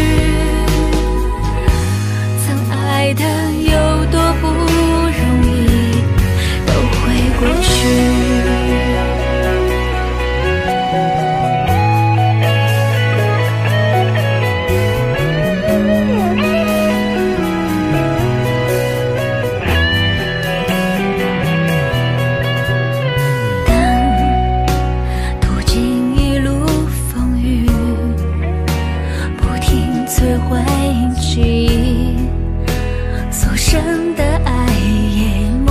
曾爱的有多不容易，都会过去。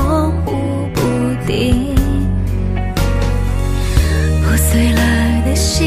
碎了的心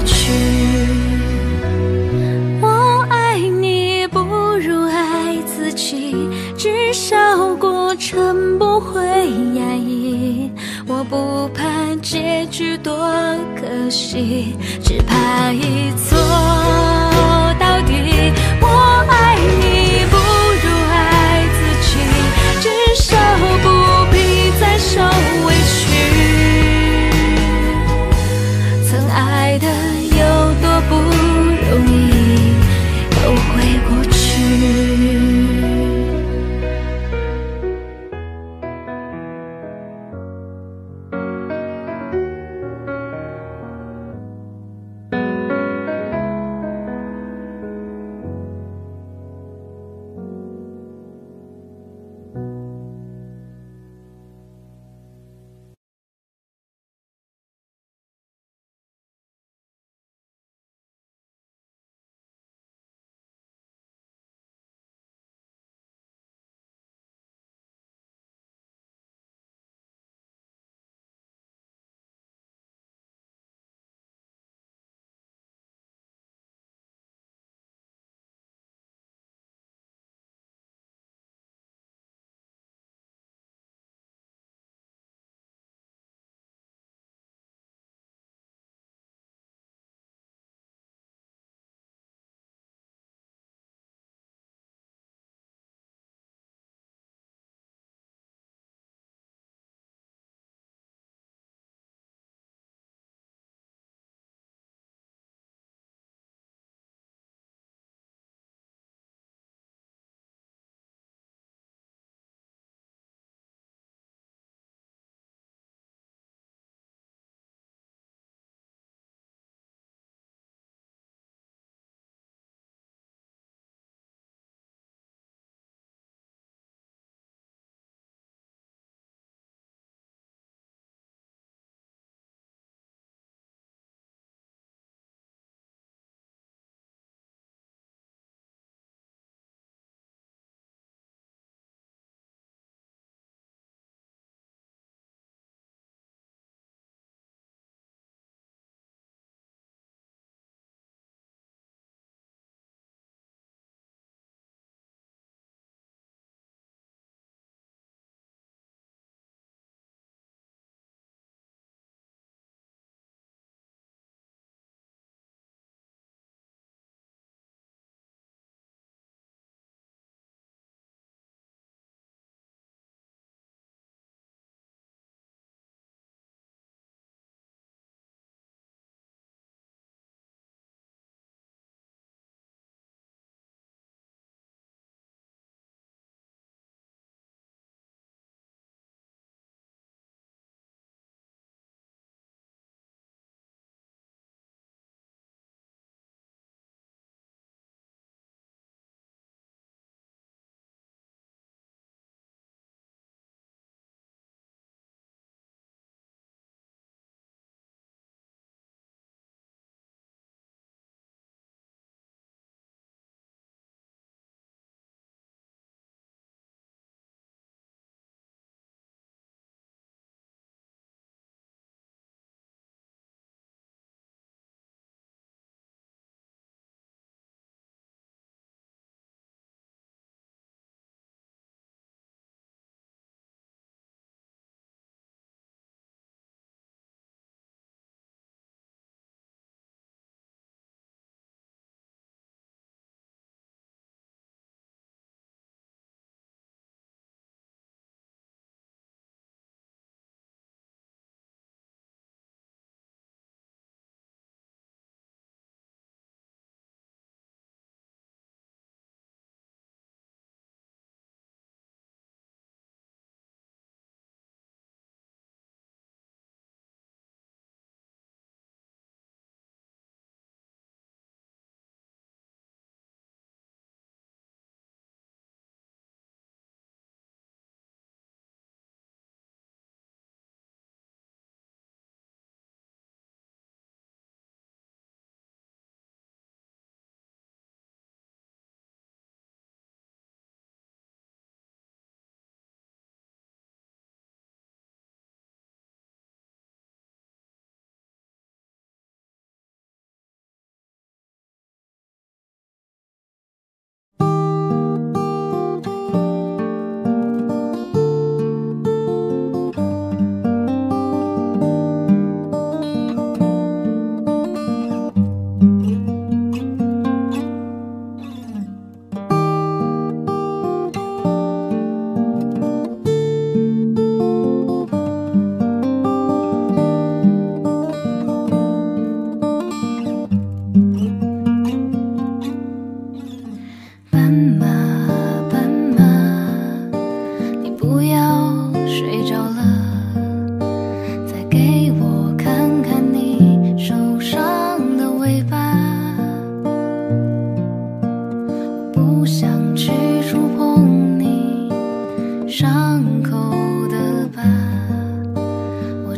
去。我爱你不如爱自己，至少过程不会压抑。我不怕结局多可惜，只怕一错到底。我爱你不如爱自己，至少不必再受委屈。曾爱的有多不容易，都会过去。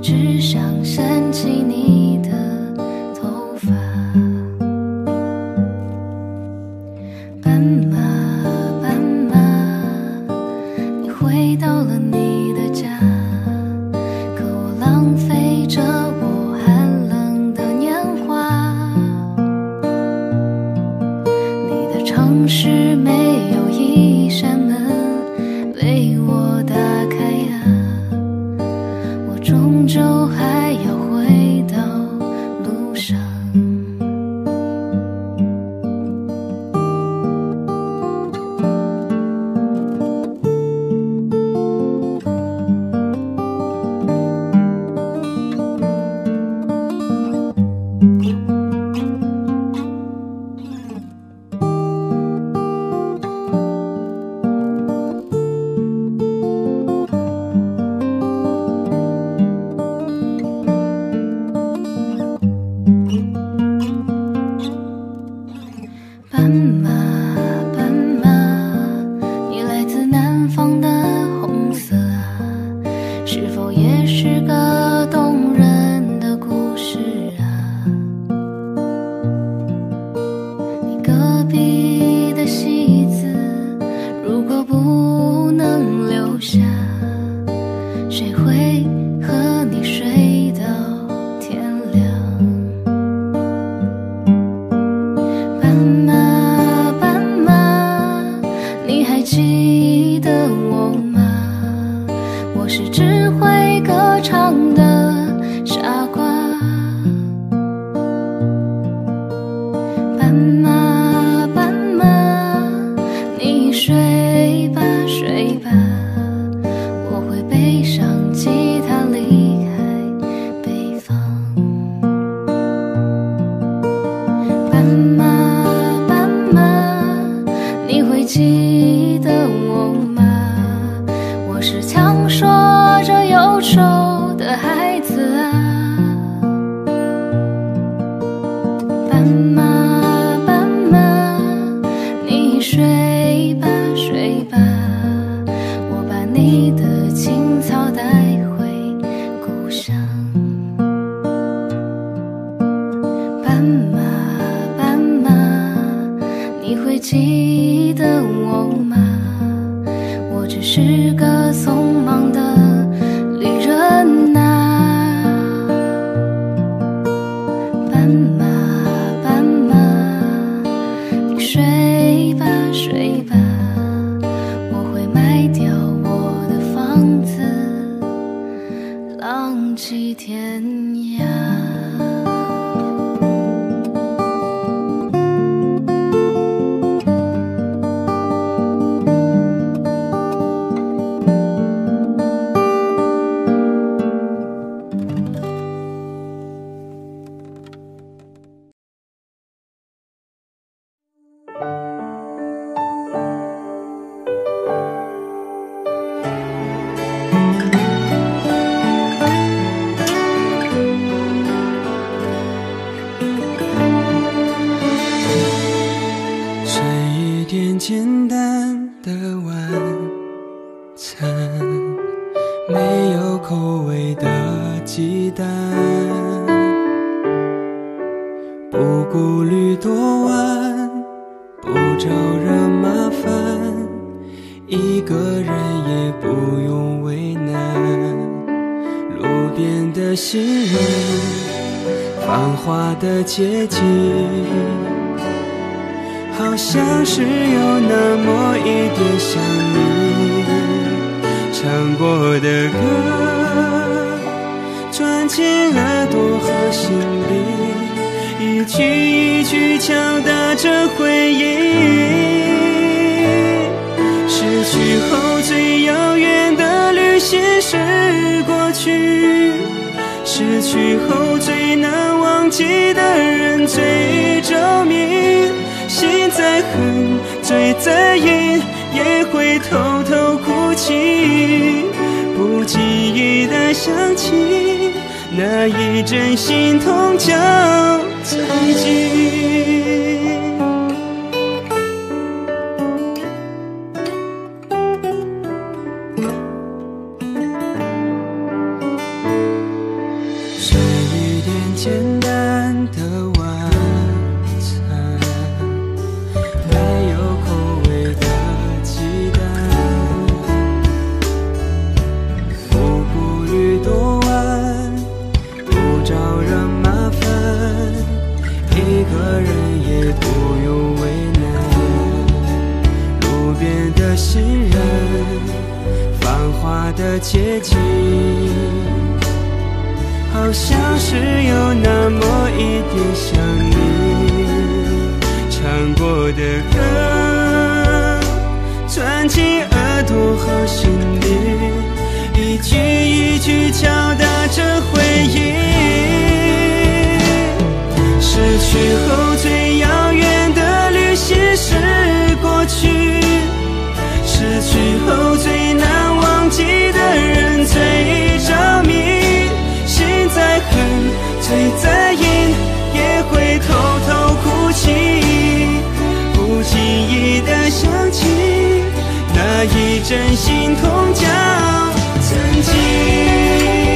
只想掀起你的头发。斑马斑马，你回到了你的家，可我浪费着我寒冷的年华。你的城市没有一扇门为我打开呀，我终究还要回到路上。斑马斑马，你来自南方的红色啊，是否也是个动人的故事啊？你隔壁的戏子，如果不能留下，谁会和你睡到天亮？斑马记得我吗？我是只会歌唱的傻瓜。斑马斑马，你睡吧睡吧，我会背上吉他离开北方。斑马斑马，你会记得我吗？我是强说着忧愁的孩子啊。斑马斑马，你睡吧睡吧，我把你的青草带回故乡。斑马斑马，你会记得我吗？我只是个匆忙的旅人啊。斑马斑马，你睡吧睡吧，我会卖掉我的房子，浪迹天涯。 简单的晚餐，没有口味的鸡蛋，不顾虑多晚，不招惹麻烦，一个人也不用为难。路边的行人，繁华的街景，好像是有那么一点像你唱过的歌，钻进耳朵和心里，一句一句敲打着回忆。失去后最遥远的旅行是过去，失去后最难忘记的人最着迷。心再恨最在意，也会偷偷哭泣，不经意的想起那一阵心痛叫猜忌。 简单的晚餐，没有口味的鸡蛋，不顾虑多晚，不招惹麻烦，一个人也不用为难。路边的行人，繁华的街景，好像是有那么一点像你唱过的歌，钻进耳朵和心里，一句一句敲打着回忆。逝去后最遥远的旅行是过去，失去后最难忘记的人最着迷。心再狠，最在意，也会偷偷哭泣。不经意的想起，那一阵心痛叫曾经。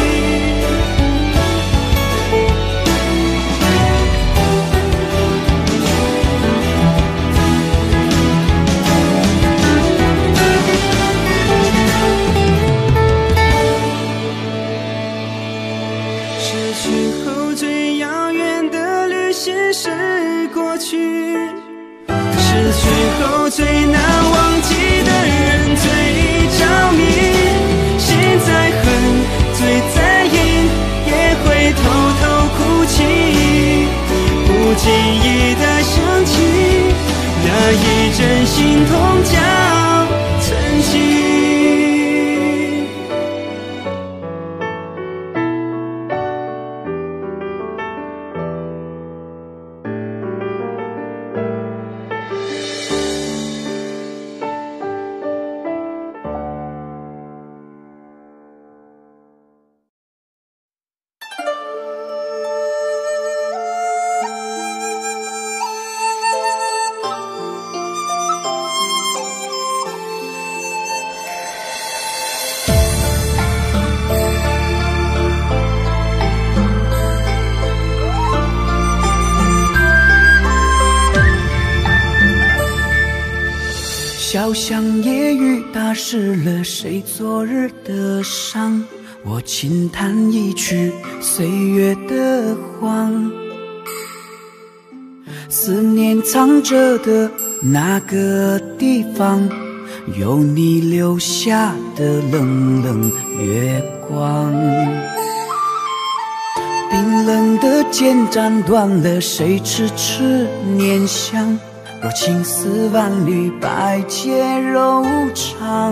是过去，失去后最难忘记的人最着迷。心再狠，最在意，也会偷偷哭泣。不经意的想起，那一阵心痛叫曾经。 小巷夜雨打湿了谁昨日的伤，我轻弹一曲岁月的荒。思念藏着的那个地方，有你留下的冷冷月光。冰冷的剑斩断了谁痴痴念想，若青丝万缕，百劫柔肠。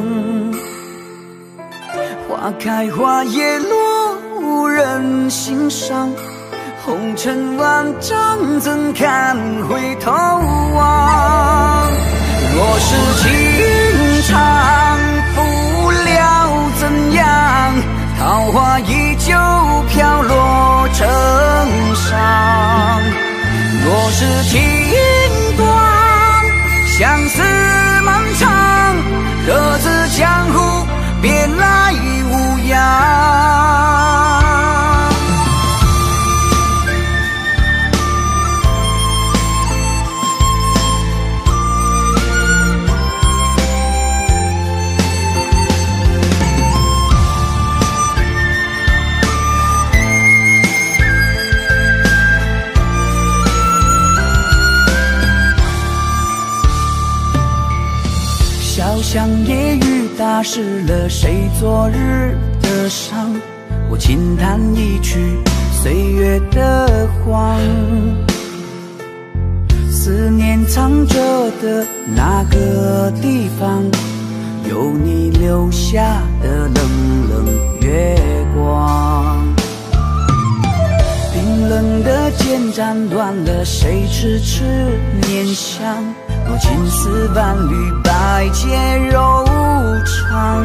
花开花叶落，无人欣赏。红尘万丈，怎堪回头望？若是情长，不了怎样？桃花依旧飘落成伤。若是情短，相思漫长，各自江湖，别来无恙。小巷夜雨打湿了谁昨日的伤，我轻弹一曲岁月的荒。思念藏着的那个地方，有你留下的冷冷月光。冰冷的剑斩断了谁痴痴念想，若青丝万缕，百劫柔肠。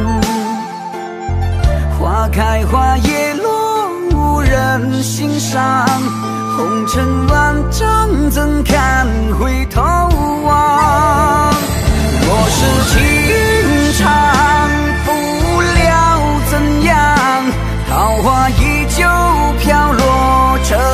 花开花叶落，无人欣赏。红尘万丈，怎堪回头望？若是情长，不了怎样？桃花依旧飘落成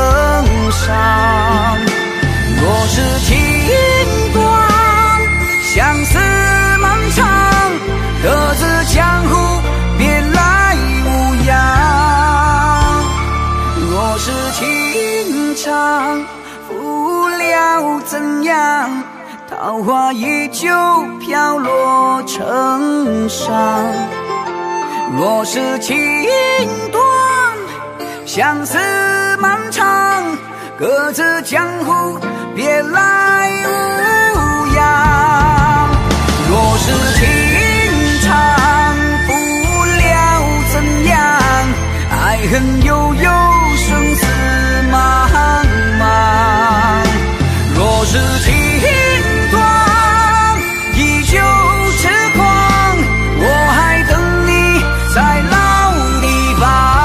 伤。若是情短，相思漫长，各自江湖，别来无恙。若是情长，负了怎样？桃花依旧飘落成伤。若是情短，相思漫长，各自江湖，别来无恙。若是情长，负了怎样？爱恨悠悠，生死茫茫。若是情短，依旧痴狂，我还等你在老地方。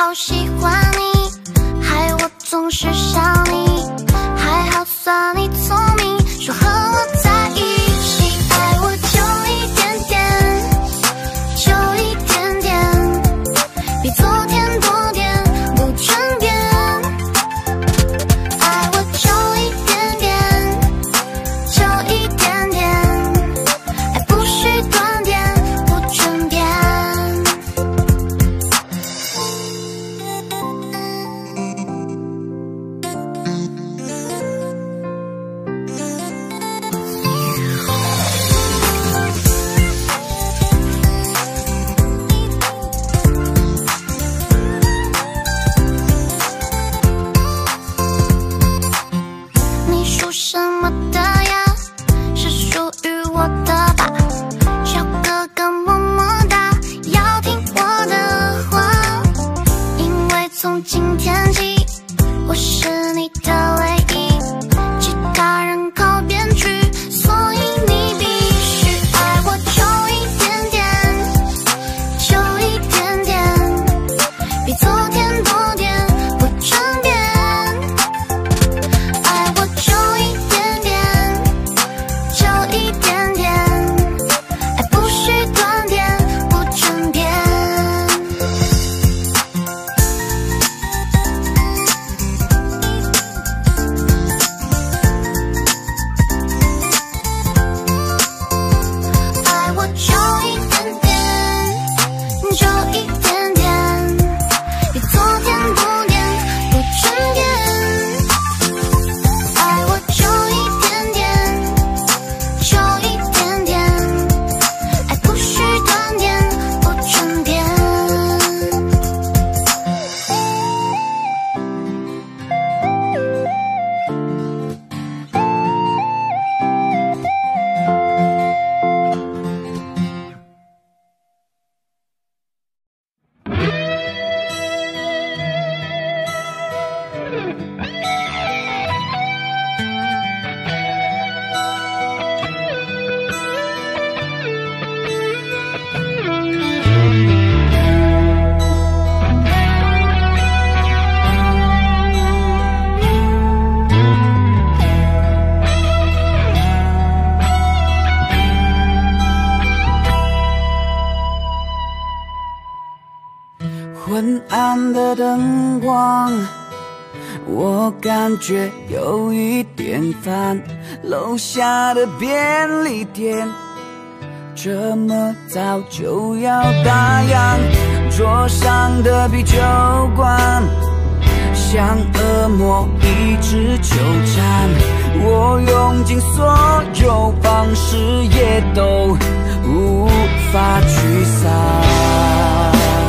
好喜欢你，害我总是想你，还好算你聪明，说和我在一起，爱我就一点点，就一点点，比昨天多点，不转变，爱我就一点点，就一点点，爱不许断点，不转变。你属什么的呀？是属于我的吧？小哥哥么么哒，要听我的话，因为从今天起，我是你的唯一，其他人靠边去，所以你必须爱我就一点点，就一点点，比昨天多点，不转变。爱我就一点点，就一点点，爱不许断点，不转变。爱我就一点点，就一点点，比昨天多点，不转变。爱我就一点点，就一点点，爱不许断点，不转变。 昏暗的灯光，我感觉有一点烦。楼下的便利店这么早就要打烊，桌上的啤酒罐像恶魔一直纠缠，我用尽所有方式也都无法驱散。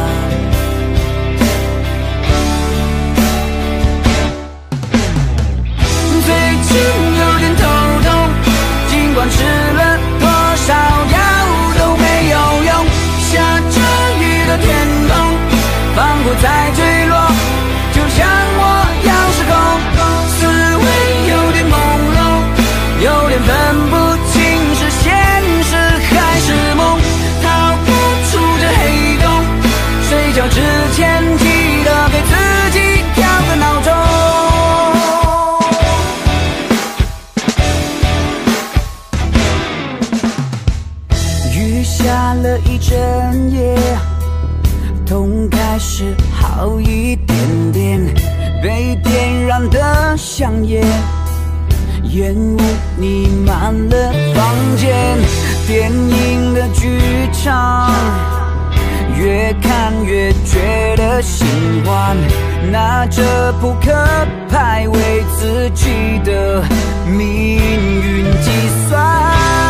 最近有点头痛，尽管吃了多少药都没有用。下着雨的天空，仿佛在坠落，就像我要失控，思维有点朦胧，有点分不清是现实还是梦，逃不出这黑洞。睡觉之前记得给自己调个闹钟。下了一整夜，痛开始好一点点，被点燃的香烟，烟雾弥漫了房间。电影的剧场，越看越觉得心慌，拿着扑克牌为自己的命运计算。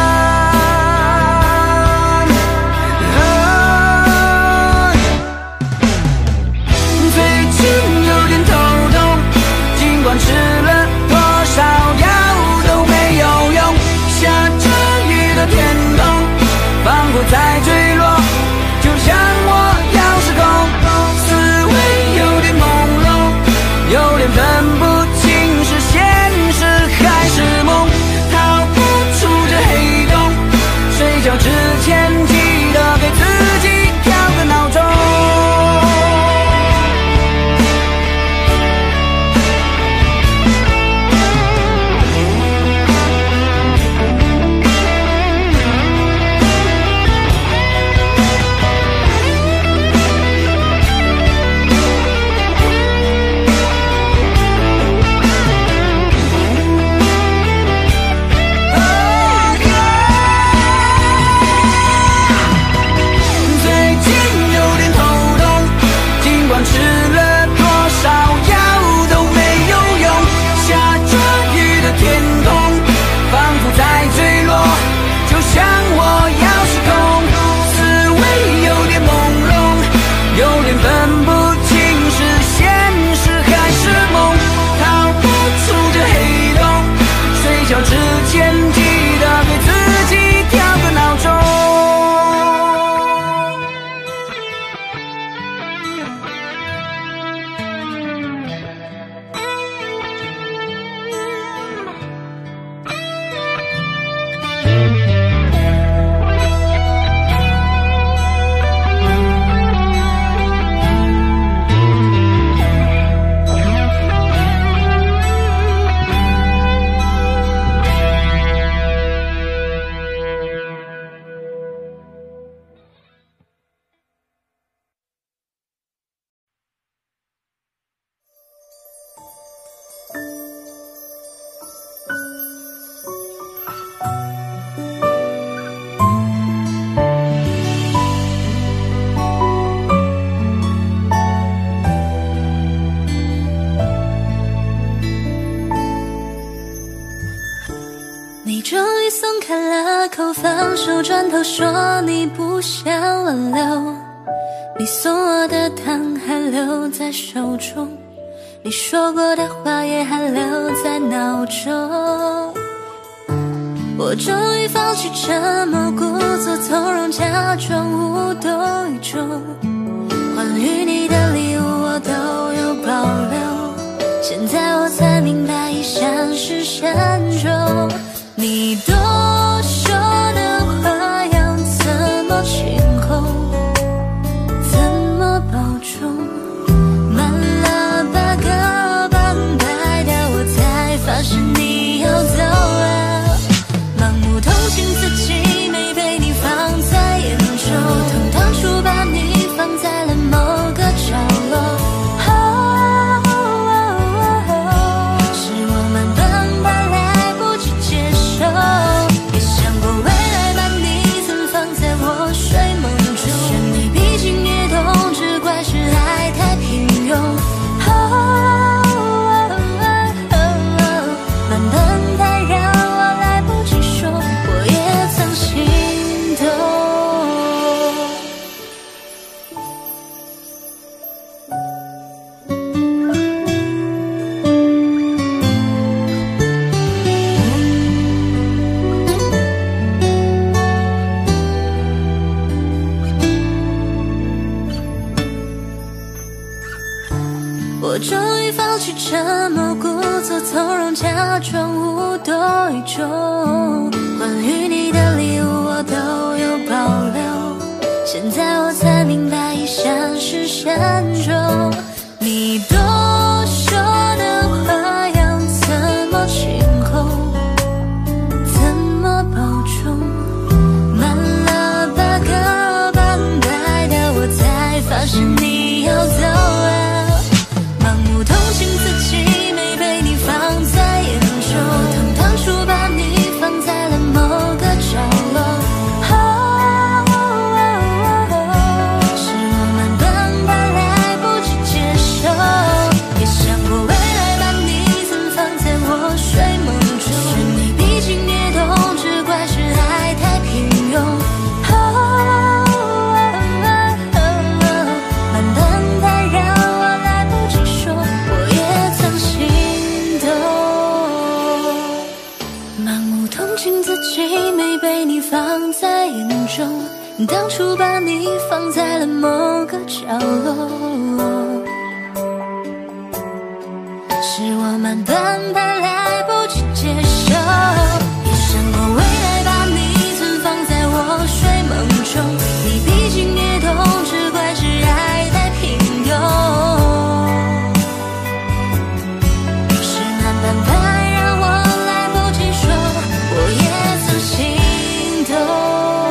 尽管吃了多少药都没有用，下着雨的天空，仿佛在坠落，就像我要失控，思维有点朦胧，有点分不清是现实还是梦，逃不出这黑洞。睡觉之前记得给自己调个闹钟。 口放手，转头说你不想挽留。你送我的糖还留在手中，你说过的话也还留在脑中。我终于放弃沉默，故作从容，假装无动于衷。关于你的礼物我都有保留，现在我才明白已山是山中。你多说的话要怎么清空，怎么保重？满了八个半白掉，我才发现你要走了。盲目同情自己没被你放在眼中，从当初把你放在了某个角落。是我们笨到来不及接受，也想过未来把你曾放在我睡梦中。是你毕竟也懂，只怪是爱太平庸。慢笨太让我来不及说，我也曾心动。我终于放弃沉默，故作从容，假装无动于衷。关于你的礼物我都有保留，现在我才明白已山是山中。你多说的话要怎么清空，怎么保重？满了八个半白掉，我才发现你要走了。盲目同情自己没被你放在眼中，从当初把你放在了某个角落。是我们笨到来不及接受，也想过未来把你曾放在我睡梦中。是你毕竟也懂，只怪是爱太平庸。慢笨太让我来不及说，我也曾心动。盲目同情自己没被你放在眼中，当初把你放在了某个角落。是我慢笨到来不及接受，也想过未来把你曾放在我睡梦中。你毕竟也懂，只怪是爱太平庸。是慢半拍让我来不及说，我也曾心动。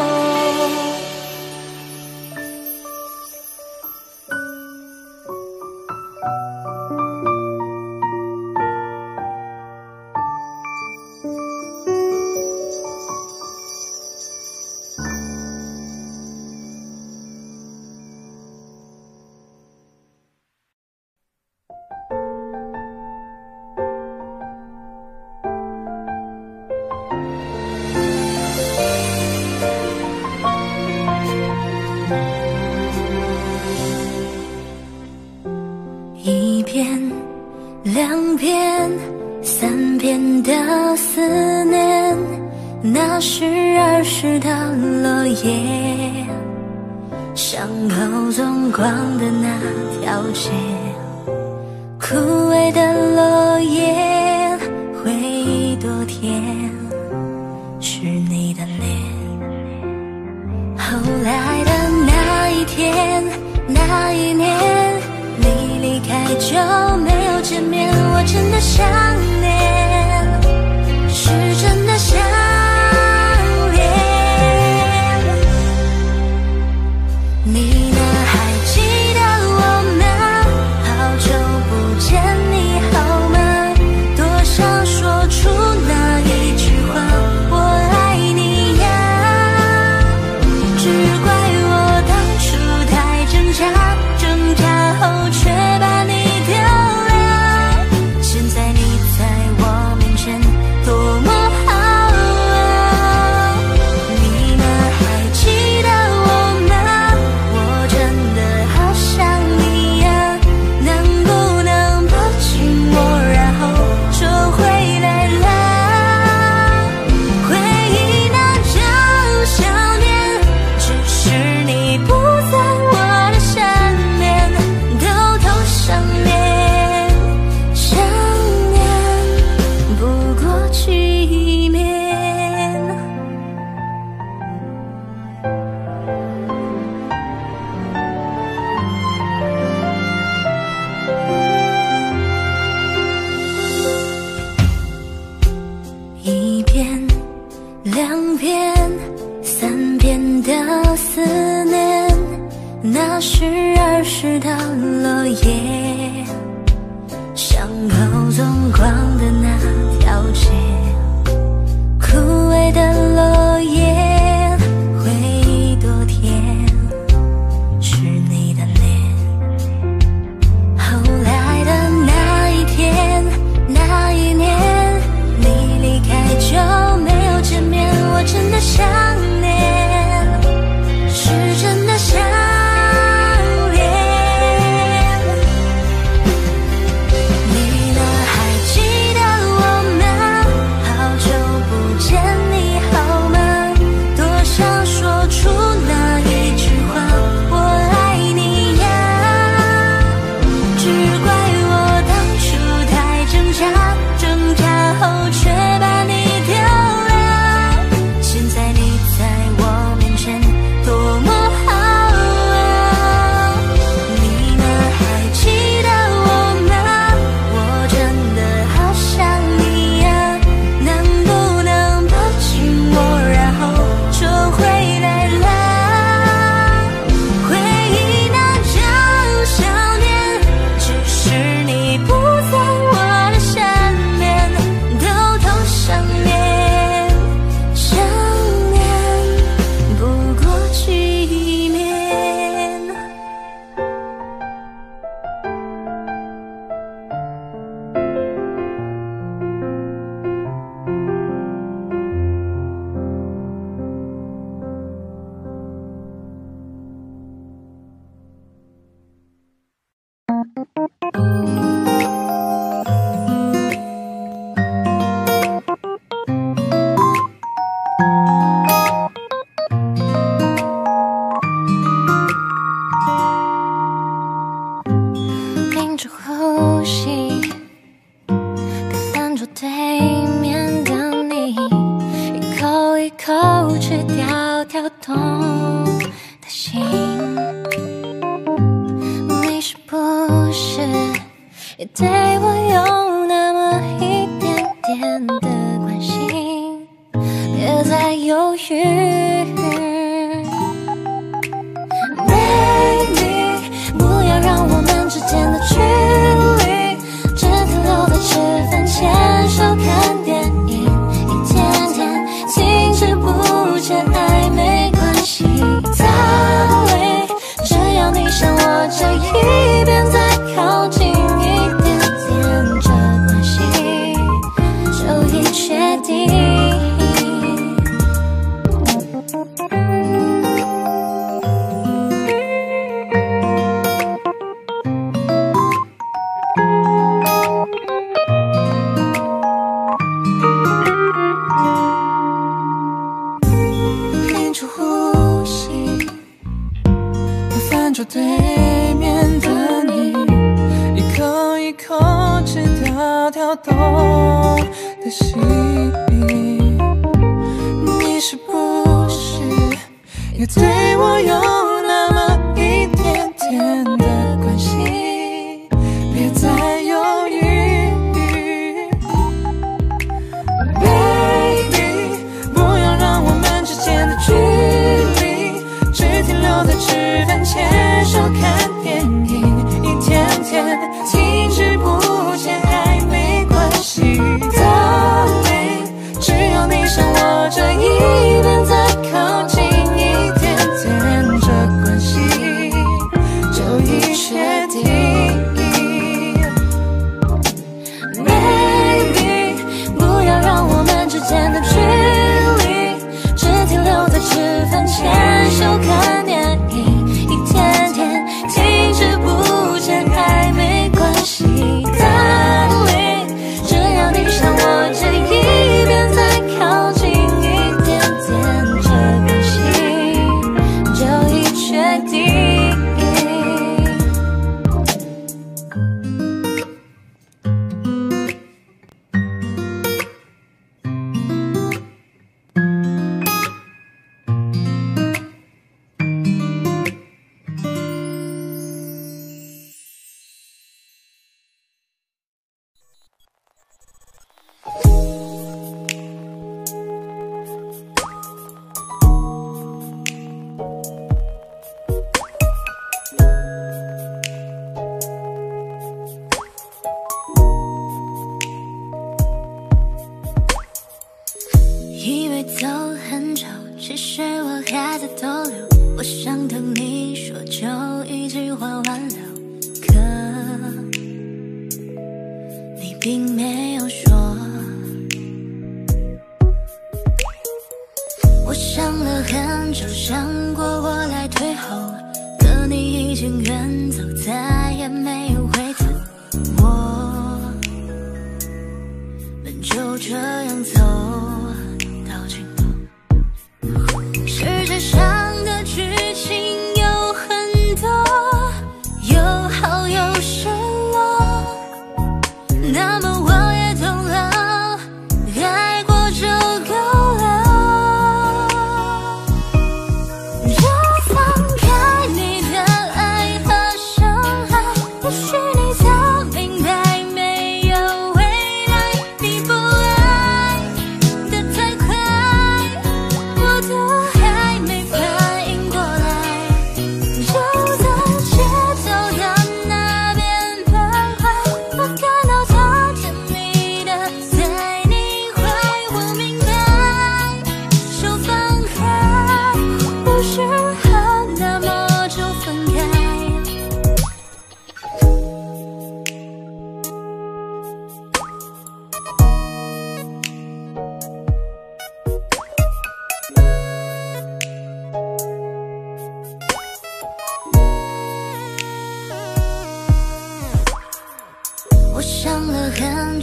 一遍两遍三遍的思念，那是儿时的落叶，伤口纵光的那条街，枯萎的落叶，回忆多甜，是你的脸。后来的那一天那一年，你离开就没有见面，我真的想念，是真的想念。你呢？还记得我吗？好久不见，你好吗？多想说出那一句话，我爱你呀。只怪我当初太挣扎，挣扎后却把你丢了。现在你在我屏住呼吸，别翻桌对面的你，一口一口吃掉跳动的心。你是不是也对我有那么一点点的关心？别再犹豫 ，Baby， 不要让我们之间的距离只停留在吃饭、牵手、看电影，一天天停止不前爱没关系 ，Darling， 只要你向我这一边再靠近一点点，这关系就已确定。屏住呼吸，我翻桌对面的你，一口一口吃掉跳动的心。你是不是也对我有那么一点点的关系？别再犹豫 ，Baby， 不要让我们之间的距离只停留在吃饭、牵手、看电影，一天天停止不前爱没关系 ，Darling， 只要你向我这一边再靠近一点点，这关系就已确定。Baby， 不要让我们之间的距离只停留在吃饭、牵手、看电影，一天天停止不前爱没关系 ，Darling， 只要你向我这一边再靠近一点点，这关系就已确定。以为走很久，其实我还在逗留。我想等你说就一句话挽留，可你并没有说。我想了很久，想过我来退后，可你已经远走，再也没有回头。我们就这样走。世界上的剧情有很多，有好有失落，那么我也懂了，爱过就够了。就放开你的爱和伤害，不说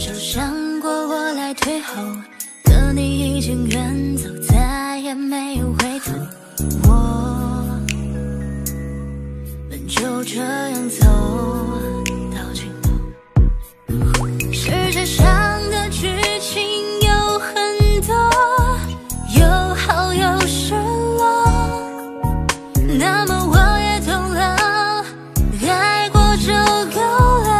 受伤过我来退后，可你已经远走，再也没有回头。我们就这样走到尽头。世界上的剧情有很多，有好有失落，那么我也懂了，爱过就够了。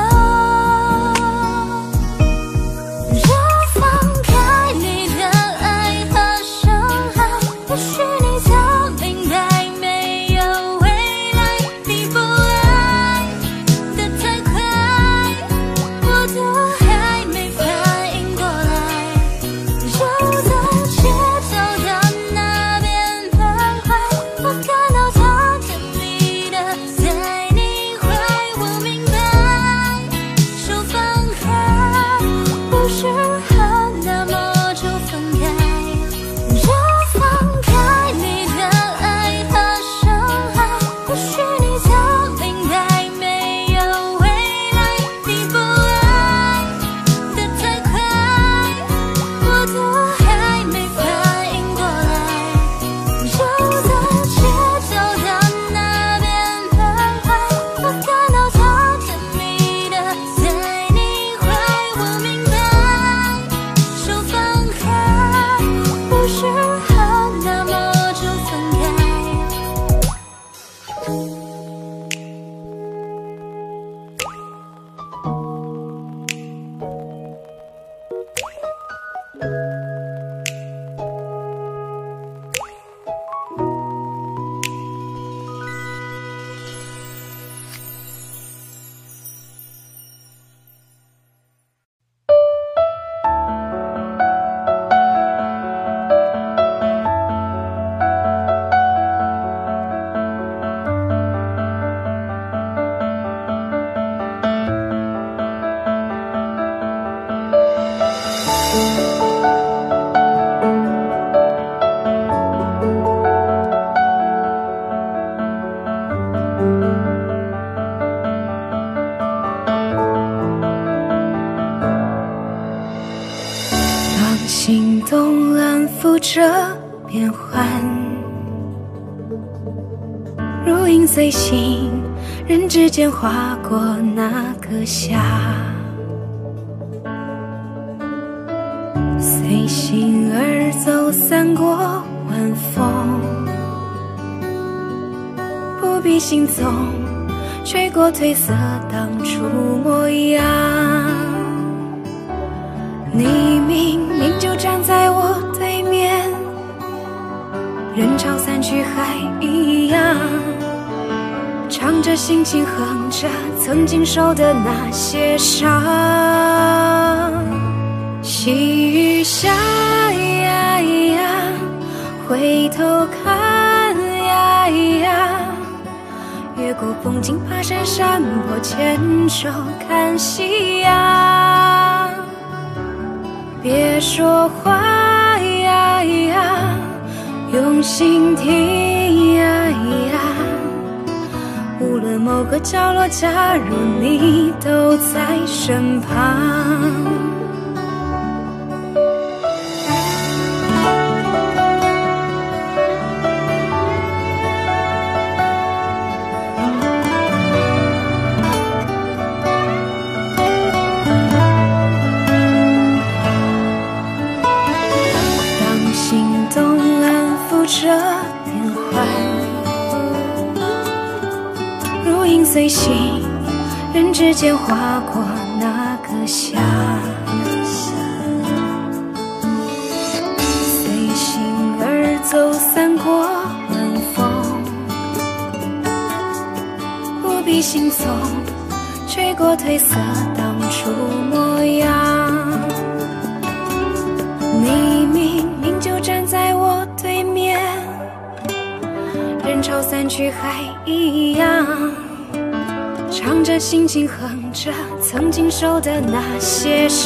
就放开你的爱和伤害，也许你早明白没有未来，你不爱的太快，我都还没反应过来，就在街头的那边徘徊，我感到它甜蜜的在你怀，我明白，手放开，不适合那么就分开，就放开你的爱和伤害，也许你早明白没有未来，你不爱的太快，我都还没反应过来，就在街头的那边徘徊，我感到它甜蜜的在你怀，我明白，手放开，不适合那么就分开。 让心动安抚着变幻，如影随形，人之间划过那个夏，随心而走，散过晚风，不必行踪，吹过褪色当初模样。你明明就站在我对面，人潮散去还一样，唱着心情哼着曾经受的那些伤。细雨下呀呀，回头看呀呀，越过风景爬山山坡，牵手看夕阳。别说话呀呀，用心听呀呀，无论某个角落，假如你都在身旁。着变幻，如影随形，人之间划过那个夏，随心而走，散过晚风，不必行踪，吹过褪色当初模样。你明明就站在我对面，人潮散去还一样，唱着心情哼着曾经受的那些伤。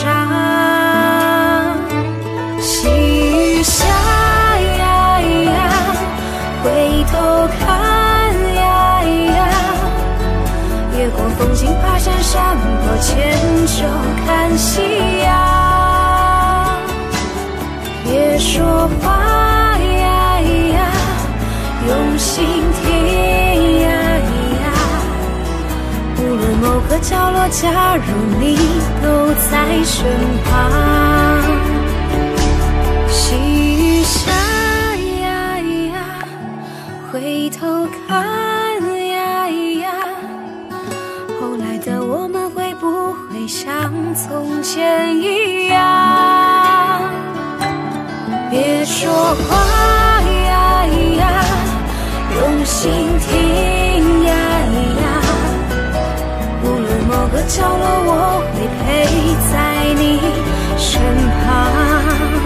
细雨下呀呀，回头看呀呀，越过风景爬山山坡，牵手看夕阳。 个角落，假如你都在身旁。细雨下呀呀，回头看呀呀，后来的我们会不会像从前一样？别说话呀呀，用心听呀呀，无论某个角落，我会陪在你身旁。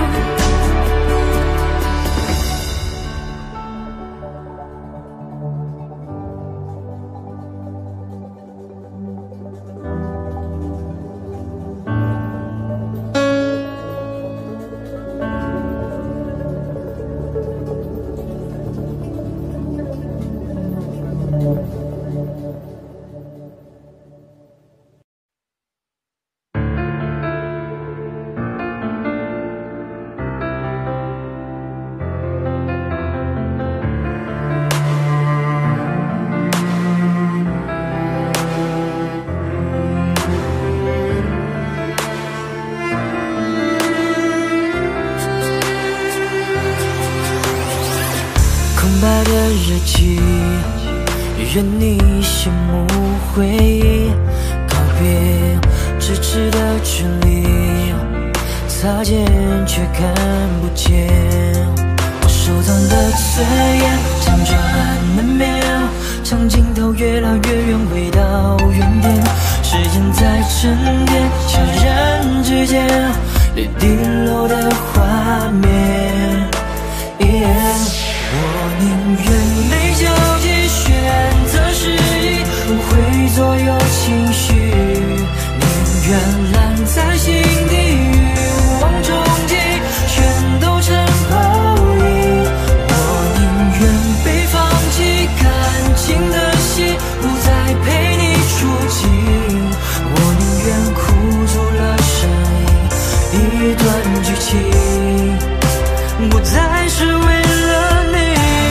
白的日记，任你羡慕回忆，告别咫尺的距离，擦肩却看不见。我手烫的刺眼，辗转难眠，长镜头越拉越远，回到原点，时间在沉淀，悄然之间，泪滴落的画面。Yeah, 我宁愿没交集，选择失忆，不会左右情绪，宁愿烂在心底，欲望终极，全都成泡影。我宁愿被放弃，感情的戏不再陪你出镜，我宁愿哭出了声音，一段剧情，不再是为了你。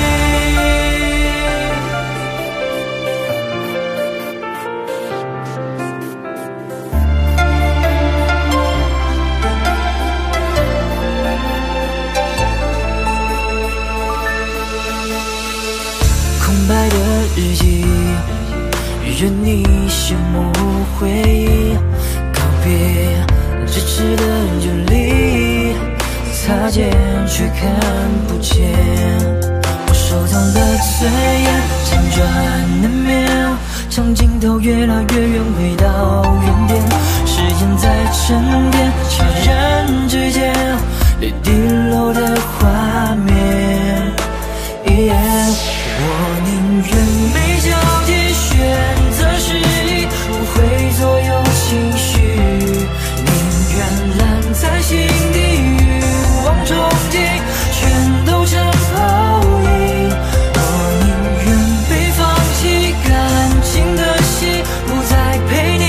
空白的日记，任你羡慕回忆，告别咫尺的距离，擦肩却看不见。我手烫的刺眼，辗转难眠，长镜头越拉越远，回到原点，时间在沉淀，悄然之间，泪滴落的画面。Yeah, 我宁愿没交集，选择失忆，不会左右情绪，宁愿烂在心底，欲望终极，全都成泡影。我宁愿被放弃，感情的戏不再陪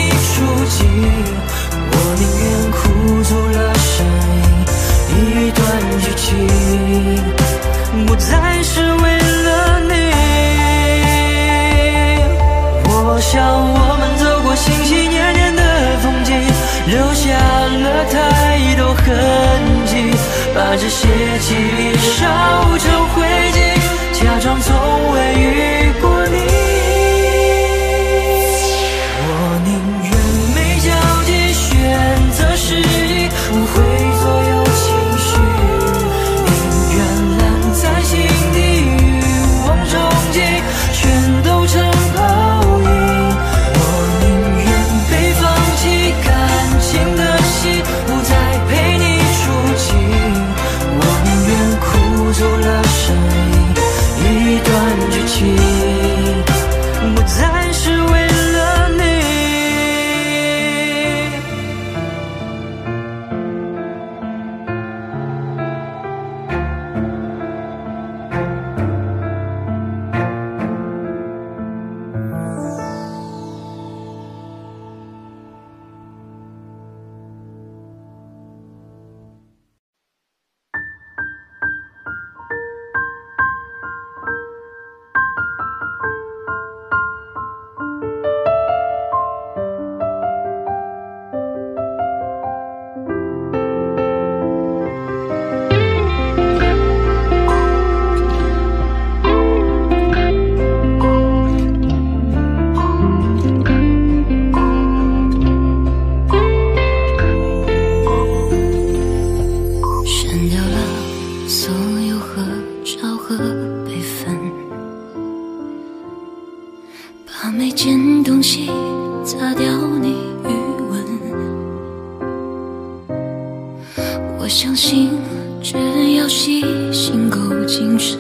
相信只要细心够谨慎，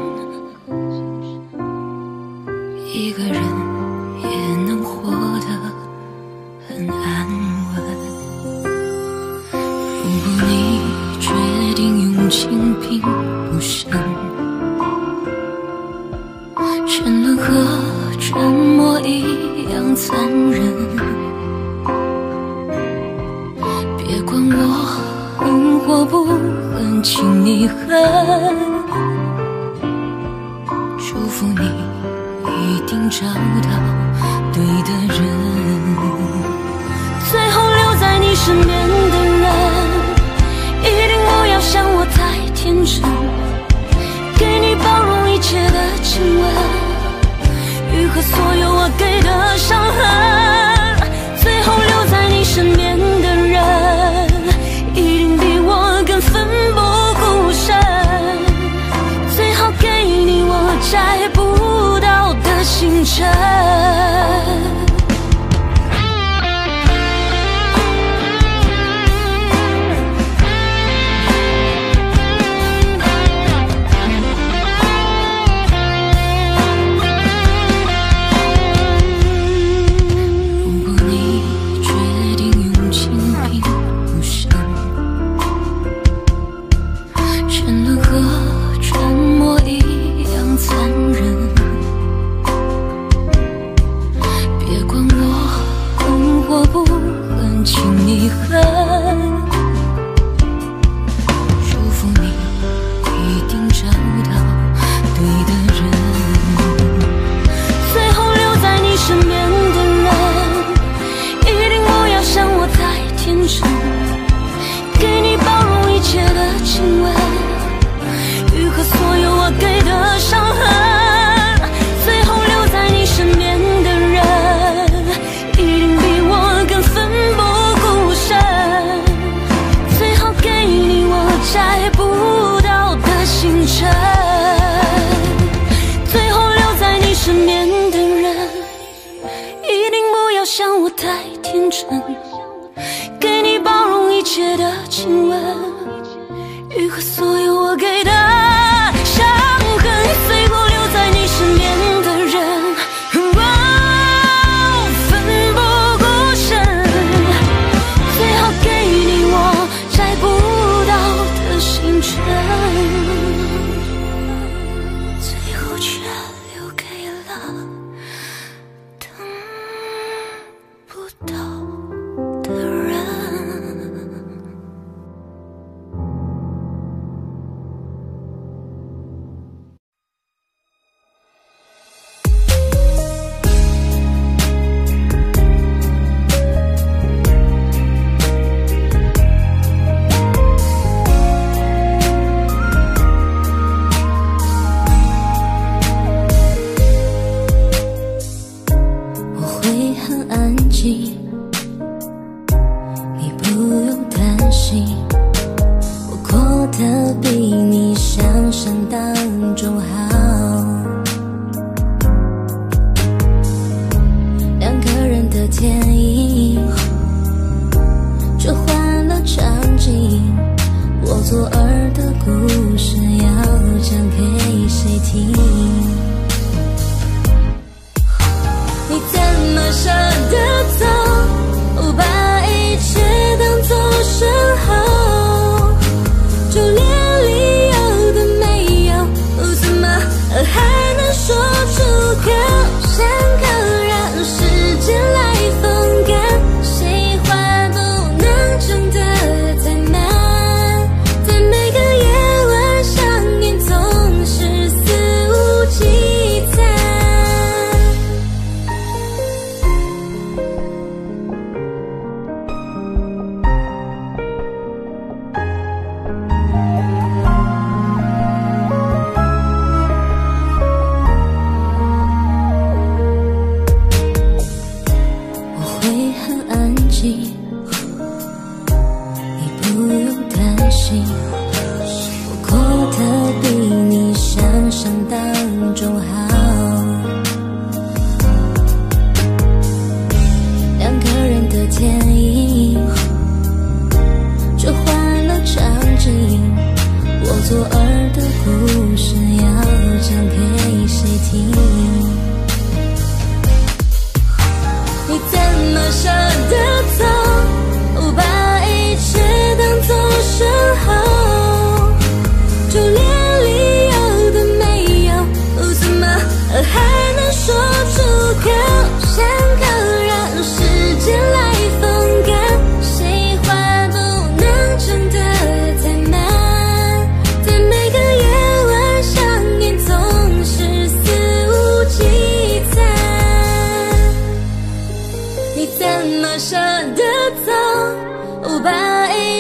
一个人也能活得很安稳。如果你决定用情并不深，沉沦和沉默一样残忍，别管我恨或不恨，请你恨，祝福你一定找到对的人。最后留在你身边的人，一定不要像我太天真，给你包容一切的亲吻，愈合所有我给的伤痕。最后留在你身边的人，一定比我更奋不顾身，最好给你我摘不到的星辰。像我太天真，给你包容一切的亲吻，愈合所有我给的伤痕。最后留在你身边的人，哦，奋不顾身，最好给你我摘不到的星辰，最后却留给了不到的人。我会很安静，你不用担心，我过得比你想象当中好。两个人的电影，却换了场景，我左耳的故事要讲给谁听？你怎么舍得走，把一切当作身后？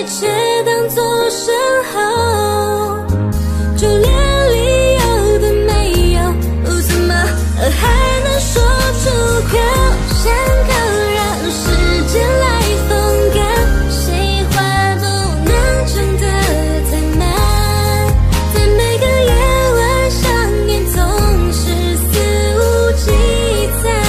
切当作甚好，就连理由都没有，哦，怎么还能说出口？想要让时间来风干，谁话都能讲得太满，在每个夜晚相见总是肆无忌惮。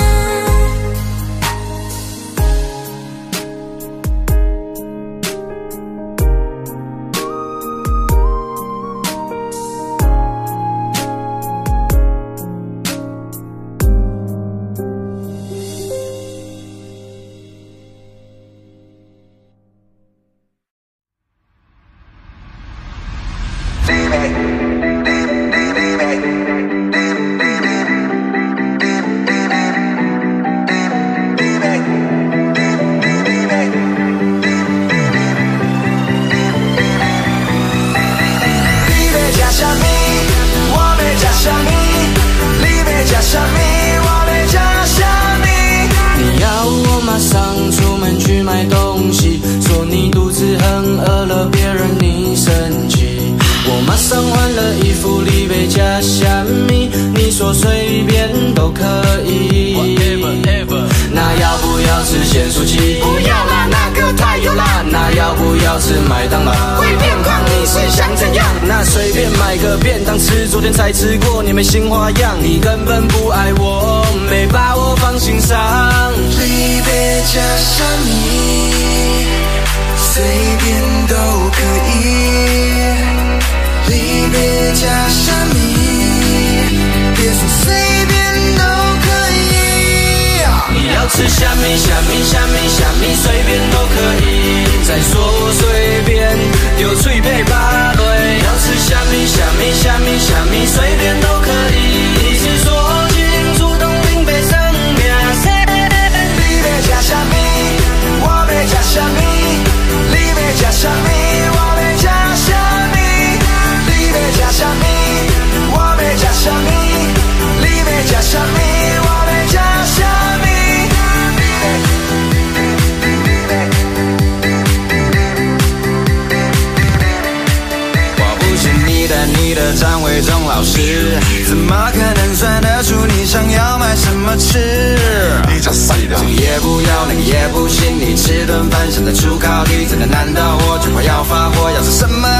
随便都可以。那要不要吃咸酥鸡？不要啦，那个太油辣。那要不要吃麦当劳？会变胖，你是想怎样？那随便买个便当吃，昨天才吃过，你没新花样，你根本不爱我，没把我放心上。 离别加上你，随便都可以。离别加上你，别说随便都可以。 你要吃虾米虾米虾米虾米，随便都可以。再说随便，丢脆配芭蕾。要吃虾米虾米虾米虾米，随便都可以。你是说清楚东林北上面谁？ 离别加虾米，我别加虾米。离别加虾米，我别加虾米。离别加虾米，我别加虾米。离别加虾米，我别加虾米。 你的张伟忠老师，怎么可能算得出你想要买什么吃？你这个也不要，那个也不行，你吃顿饭想得出考题，真的难道我就快要发火？要吃什么